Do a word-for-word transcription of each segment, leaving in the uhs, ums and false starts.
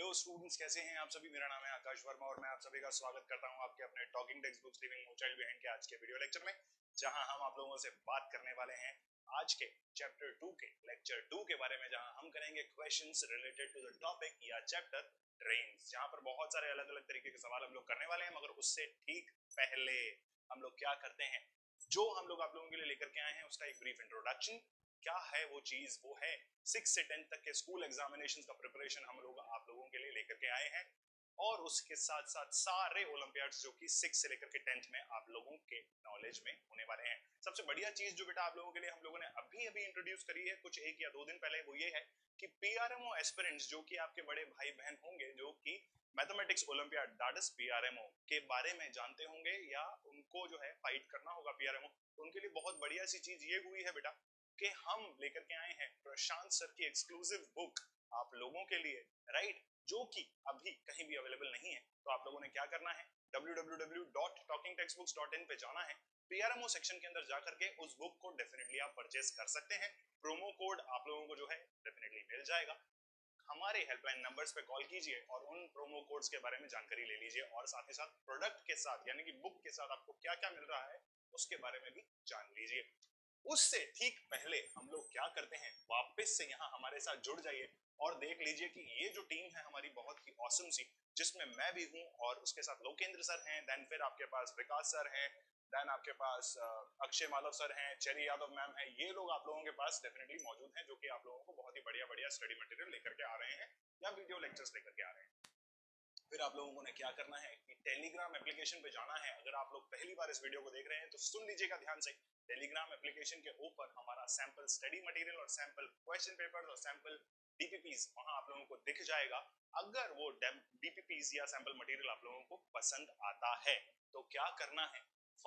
Hello students, कैसे हैं आप सभी। मेरा नाम है आकाश वर्मा और मैं आप सभी का स्वागत करता हूं आपके अपने talking text books living more child behind के आज के वीडियो लेक्चर में, जहां हम आप लोगों से बात करने वाले हैं आज के चैप्टर टू के लेक्चर टू के बारे में, जहां हम करेंगे questions related to the topic या चैप्टर ट्रेन्स। जहां पर बहुत सारे अलग अलग तरीके के सवाल हम लोग करने वाले हैं, मगर उससे ठीक पहले हम लोग क्या करते हैं, जो हम लोग आप लोगों के लिए लेकर के आए हैं उसका एक ब्रीफ इंट्रोडक्शन। क्या है वो चीज? वो है सिक्स से टेंथ तक के स्कूल एग्जामिनेशंस का प्रिपरेशन हम लोग आप लोगों के लिए लेकर के आए हैं, और उसके साथ साथ सारे ओलंपियाड्स जो कि सिक्स से लेकर के टेंथ में आप लोगों के नॉलेज में होने वाले हैं। सबसे बढ़िया चीज जो बेटा आप लोगों के लिए हम लोगों ने अभी अभी इंट्रोड्यूस करी है कुछ एक या दो दिन पहले, वो ये है कि पीआरएमओ एस्पिरेंट्स जो कि आपके बड़े भाई बहन होंगे, जो कि mathematics olympiad that is PRMO के बारे में जानते होंगे या उनको जो है फाइट करना होगा पीआरएमओ, तो उनके लिए बहुत बढ़िया सी चीज ये हुई है बेटा कि हम लेकर के आए हैं प्रशांत सर की एक्सक्लूसिव बुक आप लोगों के लिए, राइट, जो कि अभी कहीं भी अवेलेबल नहीं है। तो आप लोगों ने क्या करना है, W W W dot talking text books dot in पे जाना है, पीआरएमओ सेक्शन के अंदर जाकर के उस बुक को डेफिनेटली आप परचेस कर सकते हैं। प्रोमो कोड आप लोगों को जो है डेफिनेटली मिल जाएगा। हमारे हेल्पलाइन नंबर्स पे कॉल कीजिए और उन प्रोमो कोड्स के बारे में जानकारी ले लीजिए, और साथ ही साथ प्रोडक्ट के साथ यानी कि बुक के साथ आपको क्या क्या मिल रहा है उसके बारे में भी जान लीजिए। उससे ठीक पहले हम लोग क्या करते हैं, वापस से यहाँ हमारे साथ जुड़ जाइए और देख लीजिए कि ये जो टीम है हमारी बहुत ही ऑसम सी, जिसमें मैं भी हूँ और उसके साथ लोकेंद्र सर हैं, देन फिर आपके पास विकास सर हैं, देन आपके पास अक्षय माधव सर हैं, चेरी यादव मैम है। ये लोग आप लोगों के पास डेफिनेटली मौजूद हैं, जो कि आप लोगों को बहुत ही बढ़िया बढ़िया स्टडी मटेरियल लेकर के आ रहे हैं या वीडियो लेक्चर्स लेकर के आ रहे हैं। फिर आप लोगों ने क्या करना है कि टेलीग्राम एप्लीकेशन पे जाना है। अगर आप लोग पहली बार इस वीडियो को देख रहे हैं तो सुन लीजिएगा ध्यान से। टेलीग्राम एप्लीकेशन के ऊपर हमारा सैंपल स्टडी मटेरियल और सैंपल क्वेश्चन पेपर्स और सैंपल डीपीपीज वहां आप लोगों को दिख जाएगा। अगर वो डीपीपीज या सैंपल मटेरियल आप लोगों को पसंद आता है तो क्या करना है,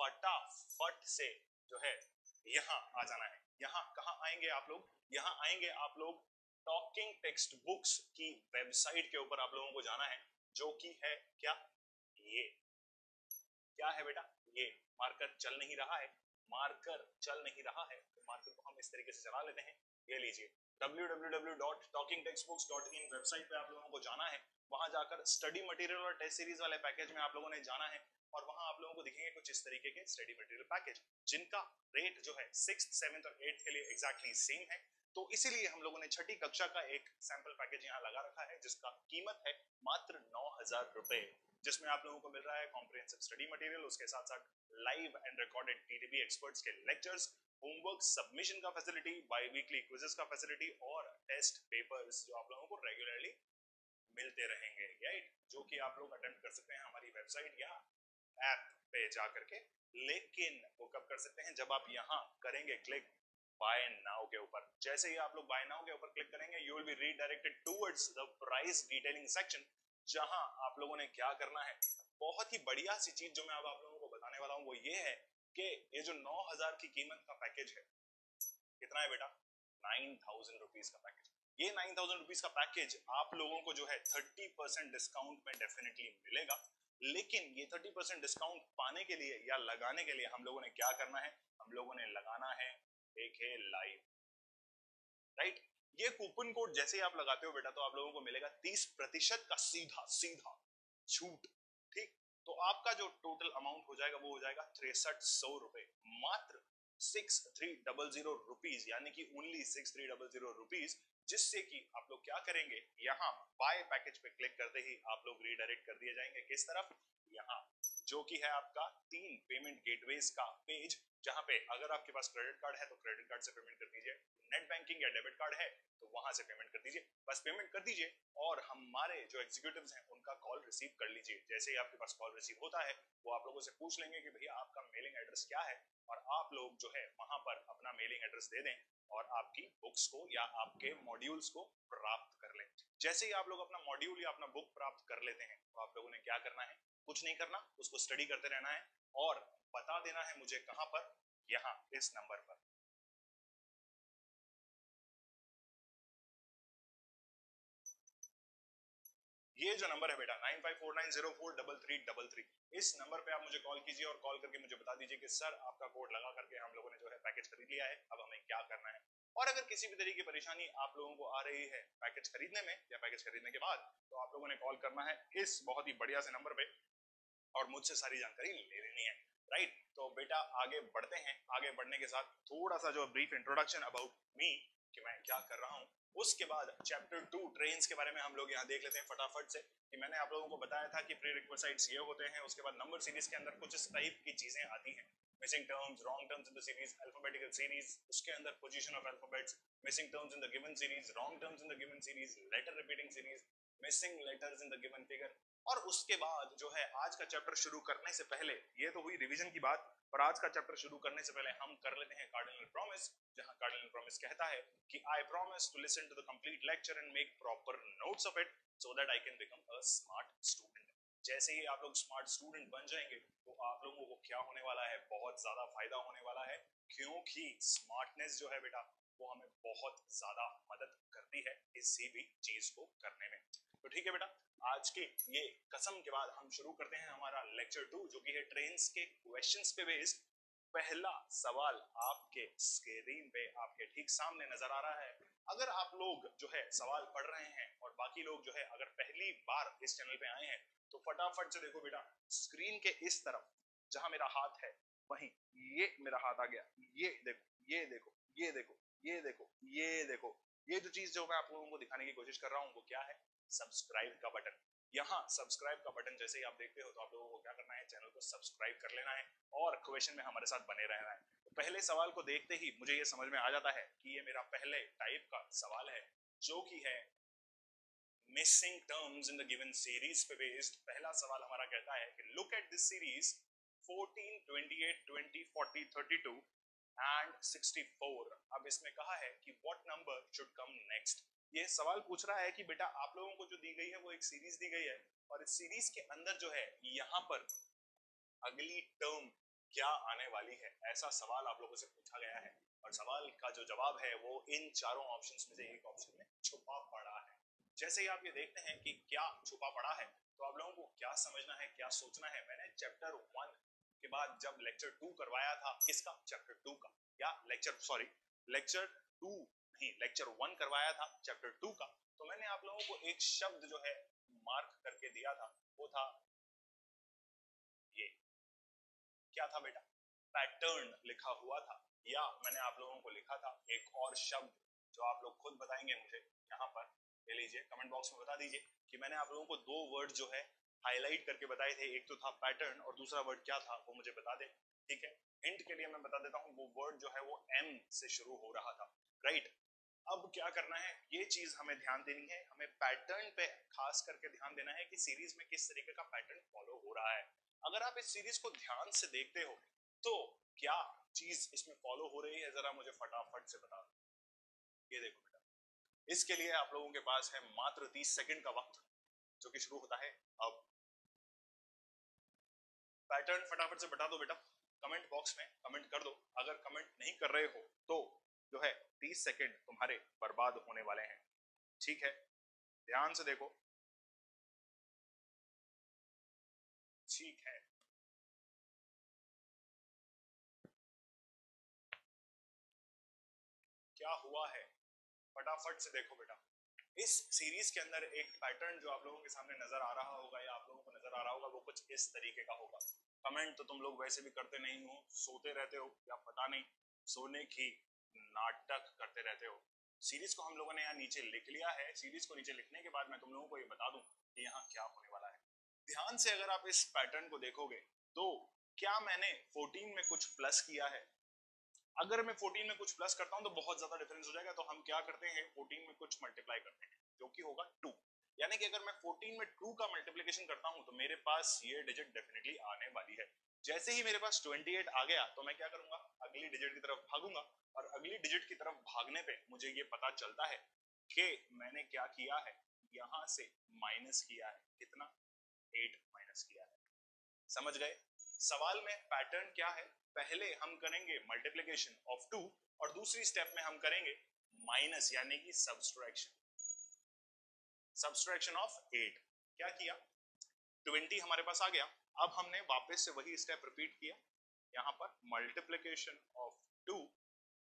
फटाफट से जो है यहाँ आ जाना है। यहाँ कहाँ आएंगे आप लोग, यहाँ आएंगे आप लोग टॉकिंग टेक्स्ट बुक्स की वेबसाइट के ऊपर आप लोगों को जाना है, जो कि है क्या, ये क्या है बेटा, ये मार्कर चल नहीं रहा है, मार्कर चल नहीं रहा है तो मार्कर को हम इस तरीके से चला लेते हैं। ये लीजिए W W W dot talking text books dot in website पे आप लोगों को जाना है। वहां जाकर स्टडी मटेरियल और टेस्ट सीरीज वाले पैकेज में आप लोगों ने जाना है, और वहां आप लोगों को दिखेंगे कुछ इस तरीके के स्टडी मटेरियल पैकेज, जिनका रेट जो है सिक्स्थ, सेवेंथ और एट्थ के लिए एग्जैक्टली सेम है। तो इसीलिए हम लोगों ने छठी कक्षा का एक सैंपल पैकेज यहाँ लगा रखा है, जिसका कीमत है मात्र नौ हजार रुपए, जिसमें आप लोगों को मिल रहा है कॉम्प्रिहेंसिव स्टडी मटेरियल, उसके साथ साथ live and recorded TTB experts के लेक्चर्स, होमवर्क सबमिशन का फैसिलिटी, बाई वीकली क्विजेस का फैसिलिटी और टेस्ट पेपर्स जो आप लोगों को रेगुलरली मिलते रहेंगे, राइट, जो कि आप लोग अटेम्प्ट कर सकते हैं हमारी वेबसाइट या ऐप पे जा करके। लेकिन वो कब कर सकते हैं, जब आप यहाँ करेंगे क्लिक बाय नाउ के ऊपर। जैसे ही आप लोग बाय नाउ के ऊपर क्लिक करेंगे, you will be redirected towards the price detailing section, जहां आप लोगों ने क्या करना है, बहुत ही बढ़िया सी चीज जो मैं अब आप लोगों को बताने वाला हूं वो ये है कि ये जो नौ हजार की कीमत का पैकेज है, कितना है बेटा, नाइन थाउजेंड रुपीज का पैकेज। ये नाइन थाउजेंड रुपीज का पैकेज आप लोगों को जो है थर्टी परसेंट डिस्काउंट में डेफिनेटली मिलेगा। लेकिन ये थर्टी परसेंट डिस्काउंट पाने के लिए या लगाने के लिए हम लोगों ने क्या करना है, हम लोगों ने लगाना है एक है लाइव, राइट। ये कूपन कोड जैसे ही आप लगाते हो बेटा तो आप लोगों को मिलेगा तीस प्रतिशत का सीधा सीधा छूट, ठीक। तो आपका जो टोटल अमाउंट हो जाएगा वो हो जाएगा तिरसठ सौ रुपए, मात्र six three double zero rupees, यानी कि only six three double zero rupees, जिससे कि आप लोग क्या करेंगे, यहाँ बाय पैकेज पे क्लिक करते ही आप लोग रीडायरेक्ट कर दिए जाएंगे किस तरफ, यहाँ जो कि है आपका तीन पेमेंट गेटवेज का पेज, जहां पे अगर आपके पास क्रेडिट कार्ड है तो क्रेडिट कार्ड से पेमेंट कर दीजिए, नेट बैंकिंग या डेबिट कार्ड है तो वहां से पेमेंट कर दीजिए, बस पेमेंट कर दीजिए और हमारे जो एग्जीक्यूटिव्स हैं उनका कॉल रिसीव कर लीजिए। जैसे ही आपके पास कॉल रिसीव होता है वो आप लोगों से पूछ लेंगे कि भैया आपका मेलिंग एड्रेस क्या है, और आप लोग जो है वहां पर अपना मेलिंग एड्रेस दे दें और आपकी बुक्स को या आपके मॉड्यूल्स को प्राप्त कर लें। जैसे ही आप लोग अपना मॉड्यूल या अपना बुक प्राप्त कर लेते हैं तो आप लोगों ने क्या करना है, कुछ नहीं करना, उसको स्टडी करते रहना है और बता देना है मुझे कहां पर, यहां इस नंबर पर। ये जो नंबर है बेटा nine five four nine zero four double three double three, इस नंबर पे आप मुझे कॉल कीजिए और कॉल करके मुझे बता दीजिए कि सर आपका कोड लगा करके हम लोगों ने जो है पैकेज खरीद लिया है, अब हमें क्या करना है। और अगर किसी भी तरीके की परेशानी आप लोगों को आ रही है पैकेज खरीदने में या पैकेज खरीदने के बाद, तो आप लोगों ने कॉल करना है इस बहुत ही बढ़िया से नंबर पे और मुझसे सारी जानकारी ले लेनी है, राइट। तो बेटा आगे बढ़ते हैं। आगे बढ़ने के साथ थोड़ा सा जो ब्रीफ इंट्रोडक्शन अबाउट मी कि मैं क्या कर रहा हूँ, उसके बाद चैप्टर टू ट्रेन्स के बारे में हम लोग यहाँ देख लेते हैं फटाफट से। कि मैंने आप लोगों को बताया था कि प्री रिक्विजिट्स ये होते हैं, उसके बाद नंबर सीरीज के अंदर कुछ इस टाइप की चीजें आती हैं, missing terms, wrong terms in the series, alphabetical series, उसके अंदर position of alphabets, missing terms in the given series, wrong terms in the given series, letter repeating series, missing letters in the given figure. और उसके बाद जो है आज का chapter शुरू करने से पहले, ये तो हुई रिवीजन की बात, और आज का चैप्टर शुरू करने से पहले हम कर लेते हैं कार्डिनल प्रॉमिस, जहां कार्डिनल प्रॉमिस कहता है कि I promise to listen to the complete lecture and make proper notes of it so that I can become a smart student. जैसे ही आप लोग स्मार्ट स्टूडेंट बन जाएंगे तो आप लोगों को क्या होने वाला है, बहुत ज्यादा फायदा होने वाला है, क्योंकि स्मार्टनेस जो है बेटा वो हमें बहुत ज्यादा मदद करती है किसी भी चीज को करने में। तो ठीक है बेटा, आज के ये कसम के बाद हम शुरू करते हैं हमारा लेक्चर टू, जो कि है ट्रेन्स के क्वेश्चंस पे बेस्ड। पहला सवाल आपके स्क्रीन पे आपके ठीक सामने नजर आ रहा है। अगर आप लोग जो है सवाल पढ़ रहे हैं और बाकी लोग जो है अगर पहली बार इस चैनल पे आए हैं, तो फटाफट से देखो बेटा, स्क्रीन के इस तरफ जहां मेरा हाथ है वहीं ये मेरा हाथ आ गया, ये देखो, ये देखो, ये देखो, ये देखो, ये देखो, ये जो चीज जो मैं आप लोगों को दिखाने की कोशिश कर रहा हूँ वो क्या है, सब्सक्राइब का बटन। यहाँ सब्सक्राइब का बटन जैसे ही आप देखते हो तो आप लोगों को क्या करना है, चैनल को सब्सक्राइब कर लेना है और क्वेश्चन में हमारे साथ बने रहना है। तो पहले सवाल को देखते ही मुझे ये समझ में आ जाता है कि ये मेरा पहले टाइप का सवाल है, जो कि है missing terms in the given series पे बेस्ड। पहला सवाल हमारा कहता है कि look at this series fourteen, twenty eight, twenty, forty, thirty two and sixty four. अब इसमें कहा है कि what number should come next. ये सवाल पूछ रहा है कि बेटा आप लोगों को जो दी गई है वो एक सीरीज दी गई है, और इस सीरीज के अंदर जो है यहाँ पर अगली टर्म क्या आने वाली है, ऐसा सवाल आप लोगों से पूछा गया है। और सवाल का जो जवाब है वो इन चारों ऑप्शंस में से एक ऑप्शन में छुपा पड़ा है। जैसे ही आप ये देखते हैं कि क्या छुपा पड़ा है, तो आप लोगों को क्या समझना है, क्या सोचना है। मैंने चैप्टर वन के बाद जब लेक्चर टू करवाया था, किसका, चैप्टर टू का, या लेक्चर सॉरी लेक्चर टू नहीं लेक्चर वन करवाया था चैप्टर टू का, तो मैंने आप लोगों को एक शब्द जो है मार्क करके दिया था, वो था ये, क्या था बेटा, पैटर्न लिखा हुआ था। या मैंने आप लोगों को लिखा था एक और शब्द जो आप लोग खुद बताएंगे मुझे, यहाँ पर ले लीजिए, कमेंट बॉक्स में बता दीजिए कि मैंने आप लोगों को दो वर्ड जो है हाईलाइट करके बताए थे, एक तो था पैटर्न और दूसरा वर्ड क्या था वो मुझे बता दे। ठीक है, हिंट के लिए मैं बता देता हूँ, वो वर्ड जो है वो एम से शुरू हो रहा था, राइट। अब क्या करना है, ये चीज हमें ध्यान देनी है, हमें पैटर्न पे खास करके ध्यान देना है कि सीरीज में किस तरीके का पैटर्न फॉलो हो रहा है। अगर आप इस सीरीज को ध्यान से देखते हो तो क्या चीज इसमें फॉलो हो रही है, जरा मुझे फटाफट से बता दो। ये देखो बेटा, इसके लिए आप लोगों के पास है मात्र तीस सेकंड का वक्त, जो कि शुरू होता है अब। पैटर्न फटाफट से बता दो बेटा, कमेंट बॉक्स में कमेंट कर दो। अगर कमेंट नहीं कर रहे हो तो जो है तीस सेकंड तुम्हारे बर्बाद होने वाले हैं, ठीक है, ध्यान से देखो। ठीक है, क्या हुआ है, फटाफट से देखो बेटा। इस सीरीज के अंदर एक पैटर्न जो आप लोगों के सामने नजर आ रहा होगा या आप लोगों को नजर आ रहा होगा, वो कुछ इस तरीके का होगा। कमेंट तो तुम लोग वैसे भी करते नहीं हो, सोते रहते हो या पता नहीं सोने की नाटक करते रहते हो। सीरीज को हम लोगों ने यहाँ नीचे लिख लिया है। सीरीज को नीचे लिखने के बाद मैं तुम लोगों को ये बता दूं कि यहाँ क्या होने वाला है। ध्यान से अगर आप इस पैटर्न को देखोगे तो क्या मैंने चौदह में कुछ प्लस किया है? अगर मैं चौदह में कुछ प्लस करता हूं तो बहुत ज्यादा डिफरेंस हो जाएगा, तो हम क्या करते हैं, चौदह में कुछ मल्टीप्लाई करते हैं जो कि होगा टू। यानी कि अगर मैं चौदह में टू का मल्टीप्लिकेशन करता हूं तो मेरे पास ये डिजिट डेफिनेटली आने वाली है। जैसे ही मेरे पास अट्ठाईस आ गया तो मैं क्या करूंगा, अगली डिजिट की तरफ भागूंगा, और अगली डिजिट की तरफ भागने पे मुझे ये पता चलता है कि मैंने क्या किया है, यहां से माइनस किया है, कितना, एट माइनस किया है। समझ गए? सवाल में पैटर्न क्या है, पहले हम करेंगे मल्टीप्लिकेशन ऑफ टू और दूसरी स्टेप में हम करेंगे माइनस यानी कि सब्सट्रैक्शन, सब्सट्रैक्शन ऑफ एट। क्या किया, बीस हमारे पास आ गया। अब हमने वापस से वही स्टेप रिपीट किया, यहाँ पर multiplication of two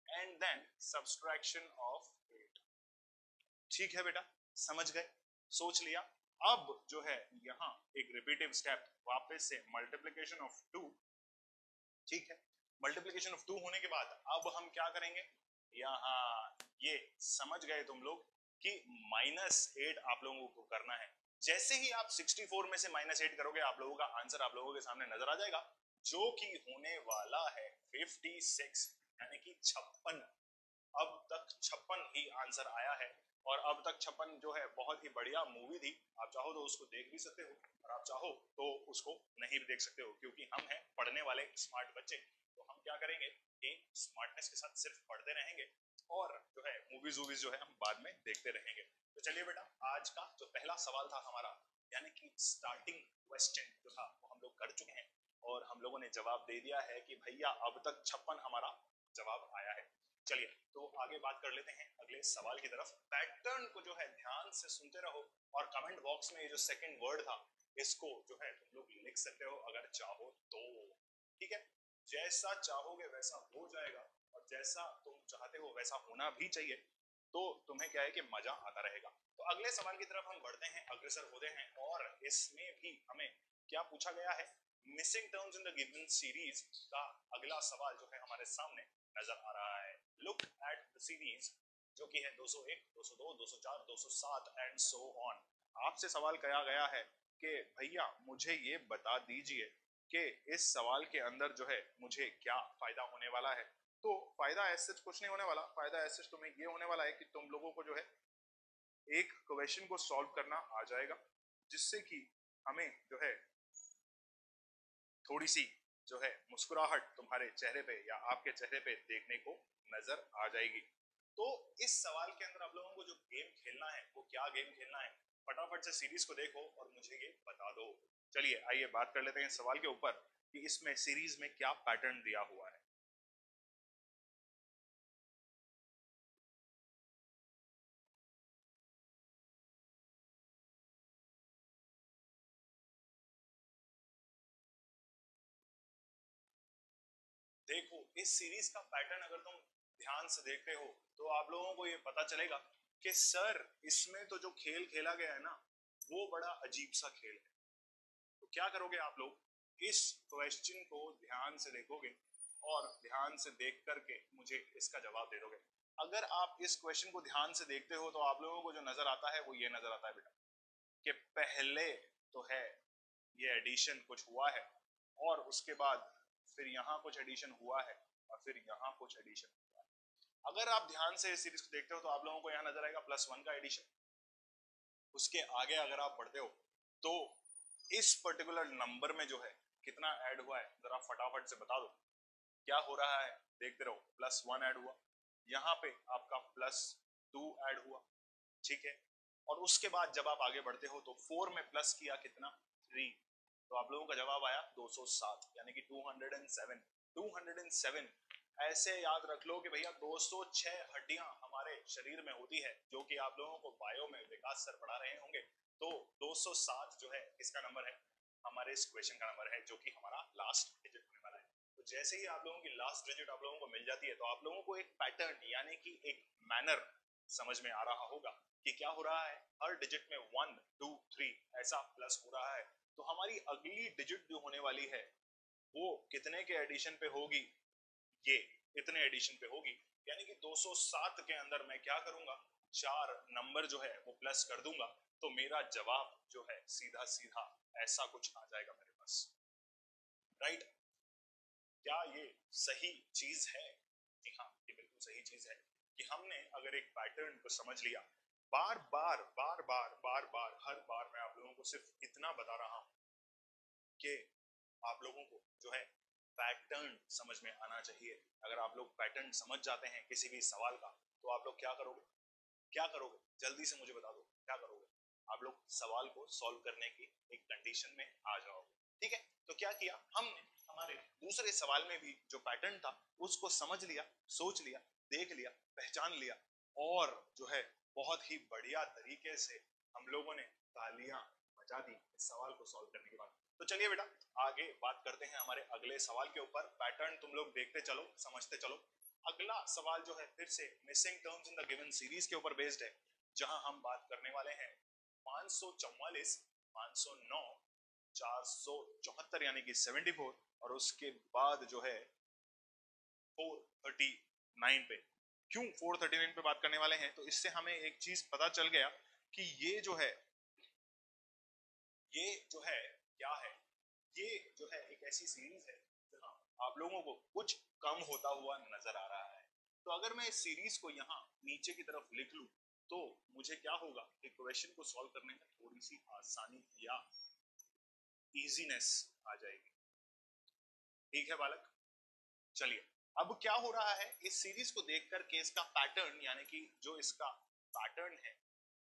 and then subtraction of eight. ठीक है बेटा, समझ गए, सोच लिया। अब जो है यहाँ एक रिपीटिव स्टेप, वापस से मल्टीप्लीकेशन ऑफ टू। ठीक है, मल्टीप्लीकेशन ऑफ टू होने के बाद अब हम क्या करेंगे, यहाँ ये समझ गए तुम लोग कि माइनस एट आप लोगों को करना है। जैसे ही आप सिक्सटी फोर में से माइनस एट करोगे, आप लोगों का आंसर आप लोगों के सामने नजर आ जाएगा, जो कि होने वाला है फिफ्टी सिक्स, यानी कि छप्पन। अब तक छप्पन ही आंसर आया है, और अब तक छप्पन जो है बहुत ही बढ़िया मूवी थी। आप चाहो तो उसको देख भी सकते हो, और आप चाहो तो उसको नहीं भी देख सकते हो, क्योंकि हम हैं पढ़ने वाले स्मार्ट बच्चे। तो हम क्या करेंगे कि स्मार्टनेस के साथ सिर्फ पढ़ते रहेंगे, और जो है मूवीज वूवीज जो है हम बाद में देखते रहेंगे। तो चलिए बेटा, आज का जो पहला सवाल था हमारा, यानी कि स्टार्टिंग क्वेश्चन जो था वो हम लोग कर चुके हैं, और हम लोगों ने जवाब दे दिया है कि भैया अब तक छप्पन हमारा जवाब आया है। चलिए तो आगे बात कर लेते हैं अगले सवाल की तरफ। पैटर्न को जो है ध्यान से सुनते रहो, और कमेंट बॉक्स में ये जो सेकंड वर्ड था इसको जो है तुम लोग लिख सकते हो अगर चाहो तो। ठीक है, जैसा चाहोगे वैसा हो जाएगा, और जैसा तुम चाहते हो वैसा होना भी चाहिए, तो तुम्हें क्या है कि मजा आता रहेगा। तो अगले सवाल की तरफ हम बढ़ते हैं, अग्रसर होते हैं, और इसमें भी हमें क्या पूछा गया है, missing terms in the given series का अगला सवाल जो है हमारे सामने नजर आ रहा है। लुक एट द सीरीज, जो कि है दो सौ एक, दो सौ दो, दो सौ चार, दो सौ सात एंड सो ऑन। आपसे सवाल किया गया है कि भैया मुझे ये बता दीजिए कि इस सवाल के अंदर जो है मुझे क्या फायदा होने वाला है। तो फायदा ऐसे कुछ नहीं होने वाला, फायदा ऐसे तुम्हें ये होने वाला है कि तुम लोगों को जो है एक क्वेश्चन को सॉल्व करना आ जाएगा, जिससे कि हमें जो है थोड़ी सी जो है मुस्कुराहट तुम्हारे चेहरे पे या आपके चेहरे पे देखने को नजर आ जाएगी। तो इस सवाल के अंदर आप लोगों को जो गेम खेलना है वो क्या गेम खेलना है, फटाफट से सीरीज को देखो और मुझे ये बता दो। चलिए आइए बात कर लेते हैं सवाल के ऊपर कि इसमें सीरीज में क्या पैटर्न दिया हुआ है। देखो इस सीरीज का पैटर्न अगर तुम ध्यान से देखते हो तो आप लोगों को ये पता चलेगा कि सर इसमें तो जो खेल खेला गया है ना वो बड़ा अजीब सा खेल है। तो क्या करोगे आप लोग, इस क्वेश्चन को ध्यान से देखोगे और ध्यान से देख करके मुझे इसका जवाब दे दोगे। अगर आप इस क्वेश्चन को ध्यान से देखते हो तो आप लोगों को जो नजर आता है वो ये नजर आता है बेटा कि पहले तो है ये एडिशन कुछ हुआ है, और उसके बाद फिर यहाँ कुछ एडिशन हुआ है, और फिर यहाँ कुछ एडिशन हुआ है। अगर आप ध्यान से इस सीरीज को देखते हो तो आप लोगों को यहाँ नजर आएगा प्लस वन का एडिशन। उसके आगे अगर आप बढ़ते हो तो इस पर्टिकुलर नंबर में जो है कितना ऐड हुआ है जरा फटाफट से बता दो। क्या हो रहा है देखते रहो, प्लस वन ऐड हुआ, यहाँ पे आपका प्लस टू ऐड हुआ। ठीक है, और उसके बाद जब आप आगे बढ़ते हो तो फोर में प्लस किया कितना, थ्री, तो आप लोगों का जवाब आया दो सौ सात, यानी कि दो सौ सात। दो सौ सात ऐसे याद रख लो कि भैया दो सौ छह हड्डियां हमारे शरीर में होती है, जो कि आप लोगों को बायो में विकास सर पढ़ा रहे होंगे। तो दो सौ सात जो है किसका नंबर है, हमारे इस क्वेश्चन का नंबर है, जो कि हमारा लास्ट डिजिट होने वाला है। तो जैसे ही आप लोगों की लास्ट डिजिट आप लोगों को मिल जाती है तो आप लोगों को एक पैटर्न यानी कि एक मैनर समझ में आ रहा होगा कि क्या हो रहा है, हर डिजिट में वन टू थ्री ऐसा प्लस हो रहा है। तो हमारी अगली डिजिट जो होने वाली है वो कितने के एडिशन पे होगी, ये इतने एडिशन पे होगी, यानी कि दो सौ सात के अंदर मैं क्या करूंगा, चार नंबर जो है वो प्लस कर दूंगा, तो मेरा जवाब जो है सीधा सीधा ऐसा कुछ आ जाएगा मेरे पास। राइट, क्या ये सही चीज है? जी हाँ, ये बिल्कुल सही चीज है कि हमने अगर एक पैटर्न को समझ लिया, बार बार बार बार बार बार हर बार मैं आप लोगों को सिर्फ इतना बता रहा हूं कि आप लोगों को जो है पैटर्न समझ में आना चाहिए। अगर आप लोग पैटर्न समझ जाते हैं किसी भी सवाल का तो आप लोग क्या करोगे, क्या करोगे जल्दी से मुझे बता दो, क्या करोगे, आप लोग सवाल को सॉल्व करने की एक कंडीशन में आ जाओगे। ठीक है, तो क्या किया हमने, हमारे दूसरे सवाल में भी जो पैटर्न था उसको समझ लिया, सोच लिया, देख लिया, पहचान लिया, और जो है बहुत ही बढ़िया तरीके से हम लोगों ने तालियां बजा दी इस सवाल को सॉल्व करने के बाद। तो चलिए बेटा आगे बात करते हैं हमारे अगले सवाल के ऊपर। पैटर्न तुम लोग देखते चलो, समझते चलो। अगला सवाल जो है फिर से missing terms in the given series के ऊपर बेस्ड है, जहां हम बात करने वाले हैं पाँच सौ चौवालीस, पाँच सौ नौ, चार सौ चौहत्तर यानी कि चौहत्तर, और उसके बाद जो है चार सौ उनतालीस पे। क्यों चार सौ उनतालीस पे बात करने वाले हैं? तो इससे हमें एक चीज पता चल गया कि ये जो है ये जो है क्या है, ये जो है एक ऐसी सीरीज है जहां आप लोगों को कुछ कम होता हुआ नजर आ रहा है। तो अगर मैं इस सीरीज को यहाँ नीचे की तरफ लिख लूं तो मुझे क्या होगा कि क्वेश्चन को सॉल्व करने में थोड़ी सी आसानी या इजीनेस आ जाएगी। ठीक है बालक, चलिए अब क्या हो रहा है, इस सीरीज को देख करके इसका पैटर्न यानी कि जो इसका पैटर्न है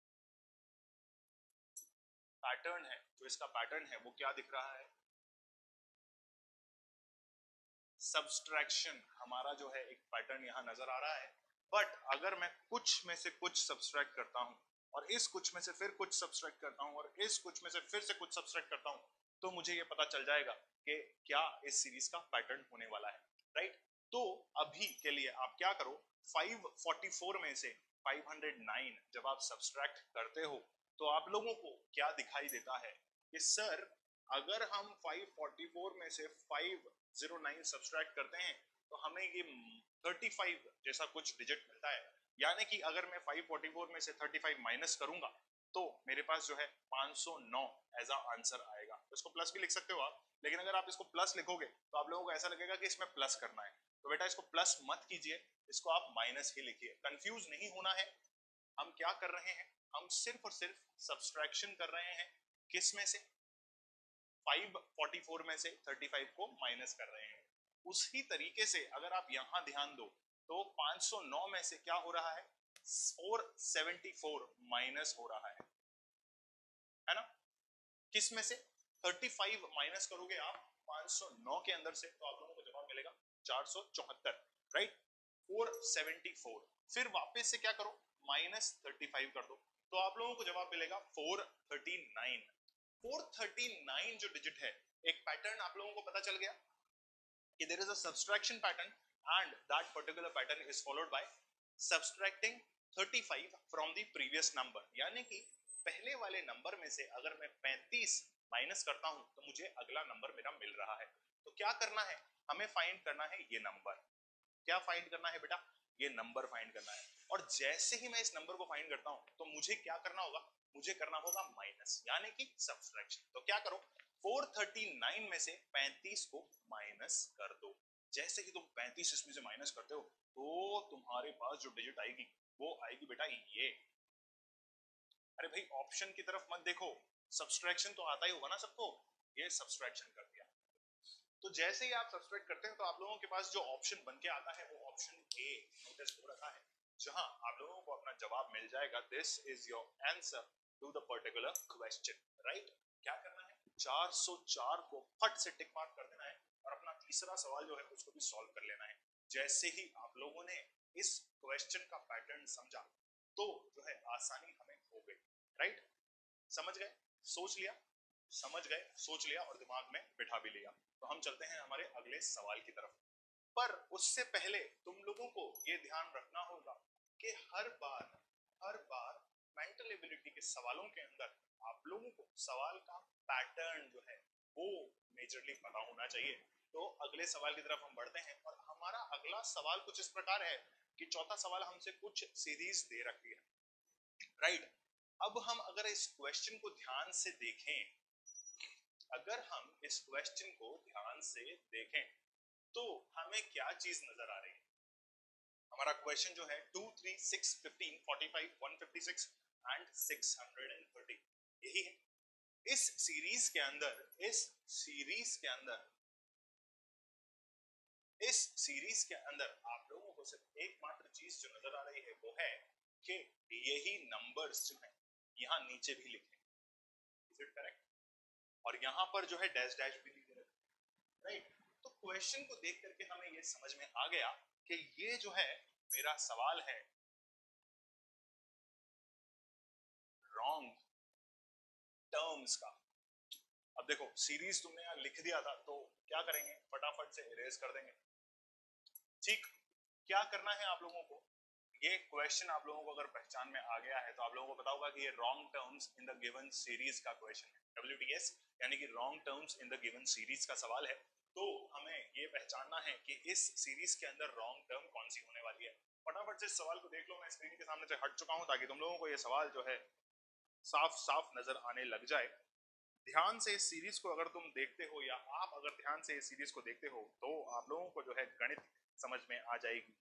पैटर्न है जो इसका पैटर्न है वो क्या दिख रहा है? सब्सट्रैक्शन हमारा जो है एक पैटर्न यहां नजर आ रहा है। बट अगर मैं कुछ में से कुछ सब्सट्रैक्ट करता हूं और इस कुछ में से फिर कुछ सब्सट्रैक्ट करता हूं और इस कुछ में से फिर से कुछ सब्सट्रैक्ट करता हूं तो मुझे ये पता चल जाएगा कि क्या इस सीरीज का पैटर्न होने वाला है, राइट? तो अभी के लिए आप क्या करो, पाँच सौ चौवालीस में से पाँच सौ नौ जब आप सब्सट्रैक्ट करते हो तो आप लोगों को क्या दिखाई देता है कि सर अगर हम पाँच सौ चौवालीस में से पाँच सौ नौ सब्सट्रैक्ट करते हैं तो हमें ये पैंतीस जैसा कुछ डिजिट मिलता है। यानी कि अगर मैं पाँच सौ चौवालीस में से पैंतीस माइनस करूंगा तो मेरे पास जो है पाँच सौ नौ एज अ आंसर आएगा। तो इसको प्लस भी लिख सकते हो आप, लेकिन अगर आप इसको प्लस लिखोगे तो आप लोगों को ऐसा लगेगा कि इसमें प्लस करना है। तो बेटा इसको प्लस मत कीजिए, इसको आप माइनस ही लिखिए। कंफ्यूज नहीं होना है। हम क्या कर रहे हैं, हम सिर्फ और सिर्फ सब्सट्रैक्शन कर रहे हैं। किस में से? पाँच सौ चौवालीस में से पैंतीस को माइनस कर रहे हैं। उसी तरीके से अगर आप यहां ध्यान दो तो पाँच सौ नौ में से क्या हो रहा है, चार सौ चौहत्तर माइनस हो रहा है, है ना? किस में से? पैंतीस माइनस करोगे आप पाँच सौ नौ के अंदर से तो आप लोगों को जवाब मिलेगा चार सौ चौहत्तर, राइट? चार सौ चौहत्तर, फिर वापस से क्या करो, माइनस पैंतीस कर दो तो आप लोगों को जवाब मिलेगा चार सौ उनतालीस। चार सौ उनतालीस जो डिजिट है, एक पैटर्न आप लोगों को पता चल गया कि there is a subtraction pattern and that particular pattern is followed by subtracting पैंतीस from the previous number। यानी कि पहले वाले नंबर में से अगर मैं पैंतीस माइनस करता हूं तो मुझे अगला नंबर मेरा मिल रहा है। तो क्या करना है, हमें फाइंड करना है ये नंबर। क्या फाइंड करना है बेटा? ये नंबर फाइंड करना है। और जैसे ही मैं इस नंबर को फाइंड करता हूं तो मुझे क्या करना होगा, मुझे करना होगा माइनस यानी कि सब्सट्रैक्शन। तो क्या करो, चार सौ उनतालीस में से पैंतीस को माइनस कर दो। जैसे ही तुम पैंतीस इसमें से माइनस करते हो तो तुम्हारे पास जो डिजिट आएगी वो आएगी बेटा ये। अरे भाई ऑप्शन की तरफ मत देखो, सब्सट्रैक्शन तो आता ही होगा ना सबको। ये सब्सट्रैक्शन कर दिया। तो जैसे ही आप सब्सट्रैक्ट करते हैं तो आप लोगों के पास जो ऑप्शन बन के आता है वो ऑप्शन ए नोटिस हो रखा है, जहां आप लोगों को अपना जवाब मिल जाएगा। This is your answer to the particular question, right? क्या करना है, चार सौ चार को फट से टिक मार्क कर देना है और अपना तीसरा सवाल जो है उसको भी सॉल्व कर लेना है। जैसे ही आप लोगों ने इस क्वेश्चन का पैटर्न समझा तो जो है आसानी हमें हो गई, राइट? समझ गए, सोच लिया, समझ गए, सोच लिया और दिमाग में बिठा भी लिया। तो हम चलते हैं हमारे अगले सवाल की तरफ। पर उससे पहले तुम लोगों को ये ध्यान रखना होगा कि हर बार हर बार मेंटल एबिलिटी के सवालों के अंदर आप लोगों को सवाल का पैटर्न जो है वो मेजरली पता होना चाहिए। तो अगले सवाल की तरफ हम बढ़ते हैं और हमारा अगला सवाल कुछ इस प्रकार है कि चौथा सवाल हमसे कुछ सीरीज दे रखी है, राइट? अब हम अगर इस क्वेश्चन को ध्यान से देखें अगर हम इस क्वेश्चन को ध्यान से देखें तो हमें क्या चीज नजर आ रही है? हमारा क्वेश्चन जो है two, three, six, fifteen, forty five, one fifty six and six hundred thirty, यही है। इस सीरीज के अंदर इस सीरीज के अंदर इस सीरीज के अंदर आप लोगों को सिर्फ एकमात्र चीज जो नजर आ रही है वो है कि यही नंबर्स जो है यहाँ नीचे भी लिखे। Is it correct? और यहाँ पर जो है डैश डैश भी लिखे रहे, राइट? तो क्वेश्चन को देख करके हमें ये समझ में आ गया कि ये जो है मेरा सवाल है रॉन्ग टर्म्स का। अब देखो सीरीज तुमने यहाँ लिख दिया था तो क्या करेंगे, फटाफट से इरेज कर देंगे, ठीक? क्या करना है आप लोगों को, ये क्वेश्चन आप लोगों को अगर पहचान में आ गया है तो आप लोगों को पता होगा कि ये wrong terms in the given series का क्वेश्चन है, डब्ल्यू टी एस यानी कि wrong terms in the given series का सवाल है। तो हमें ये पहचानना है कि इस सीरीज के अंदर रॉन्ग टर्म कौन सी होने वाली है। फटाफट से इस सवाल को देख लो, मैं स्क्रीन के सामने से हट चुका हूं ताकि तुम लोगों को ये सवाल जो है साफ साफ नजर आने लग जाए। ध्यान से इस सीरीज को अगर तुम देखते हो या आप अगर ध्यान से इस सीरीज को देखते हो तो आप लोगों को जो है गणित समझ में आ जाएगी।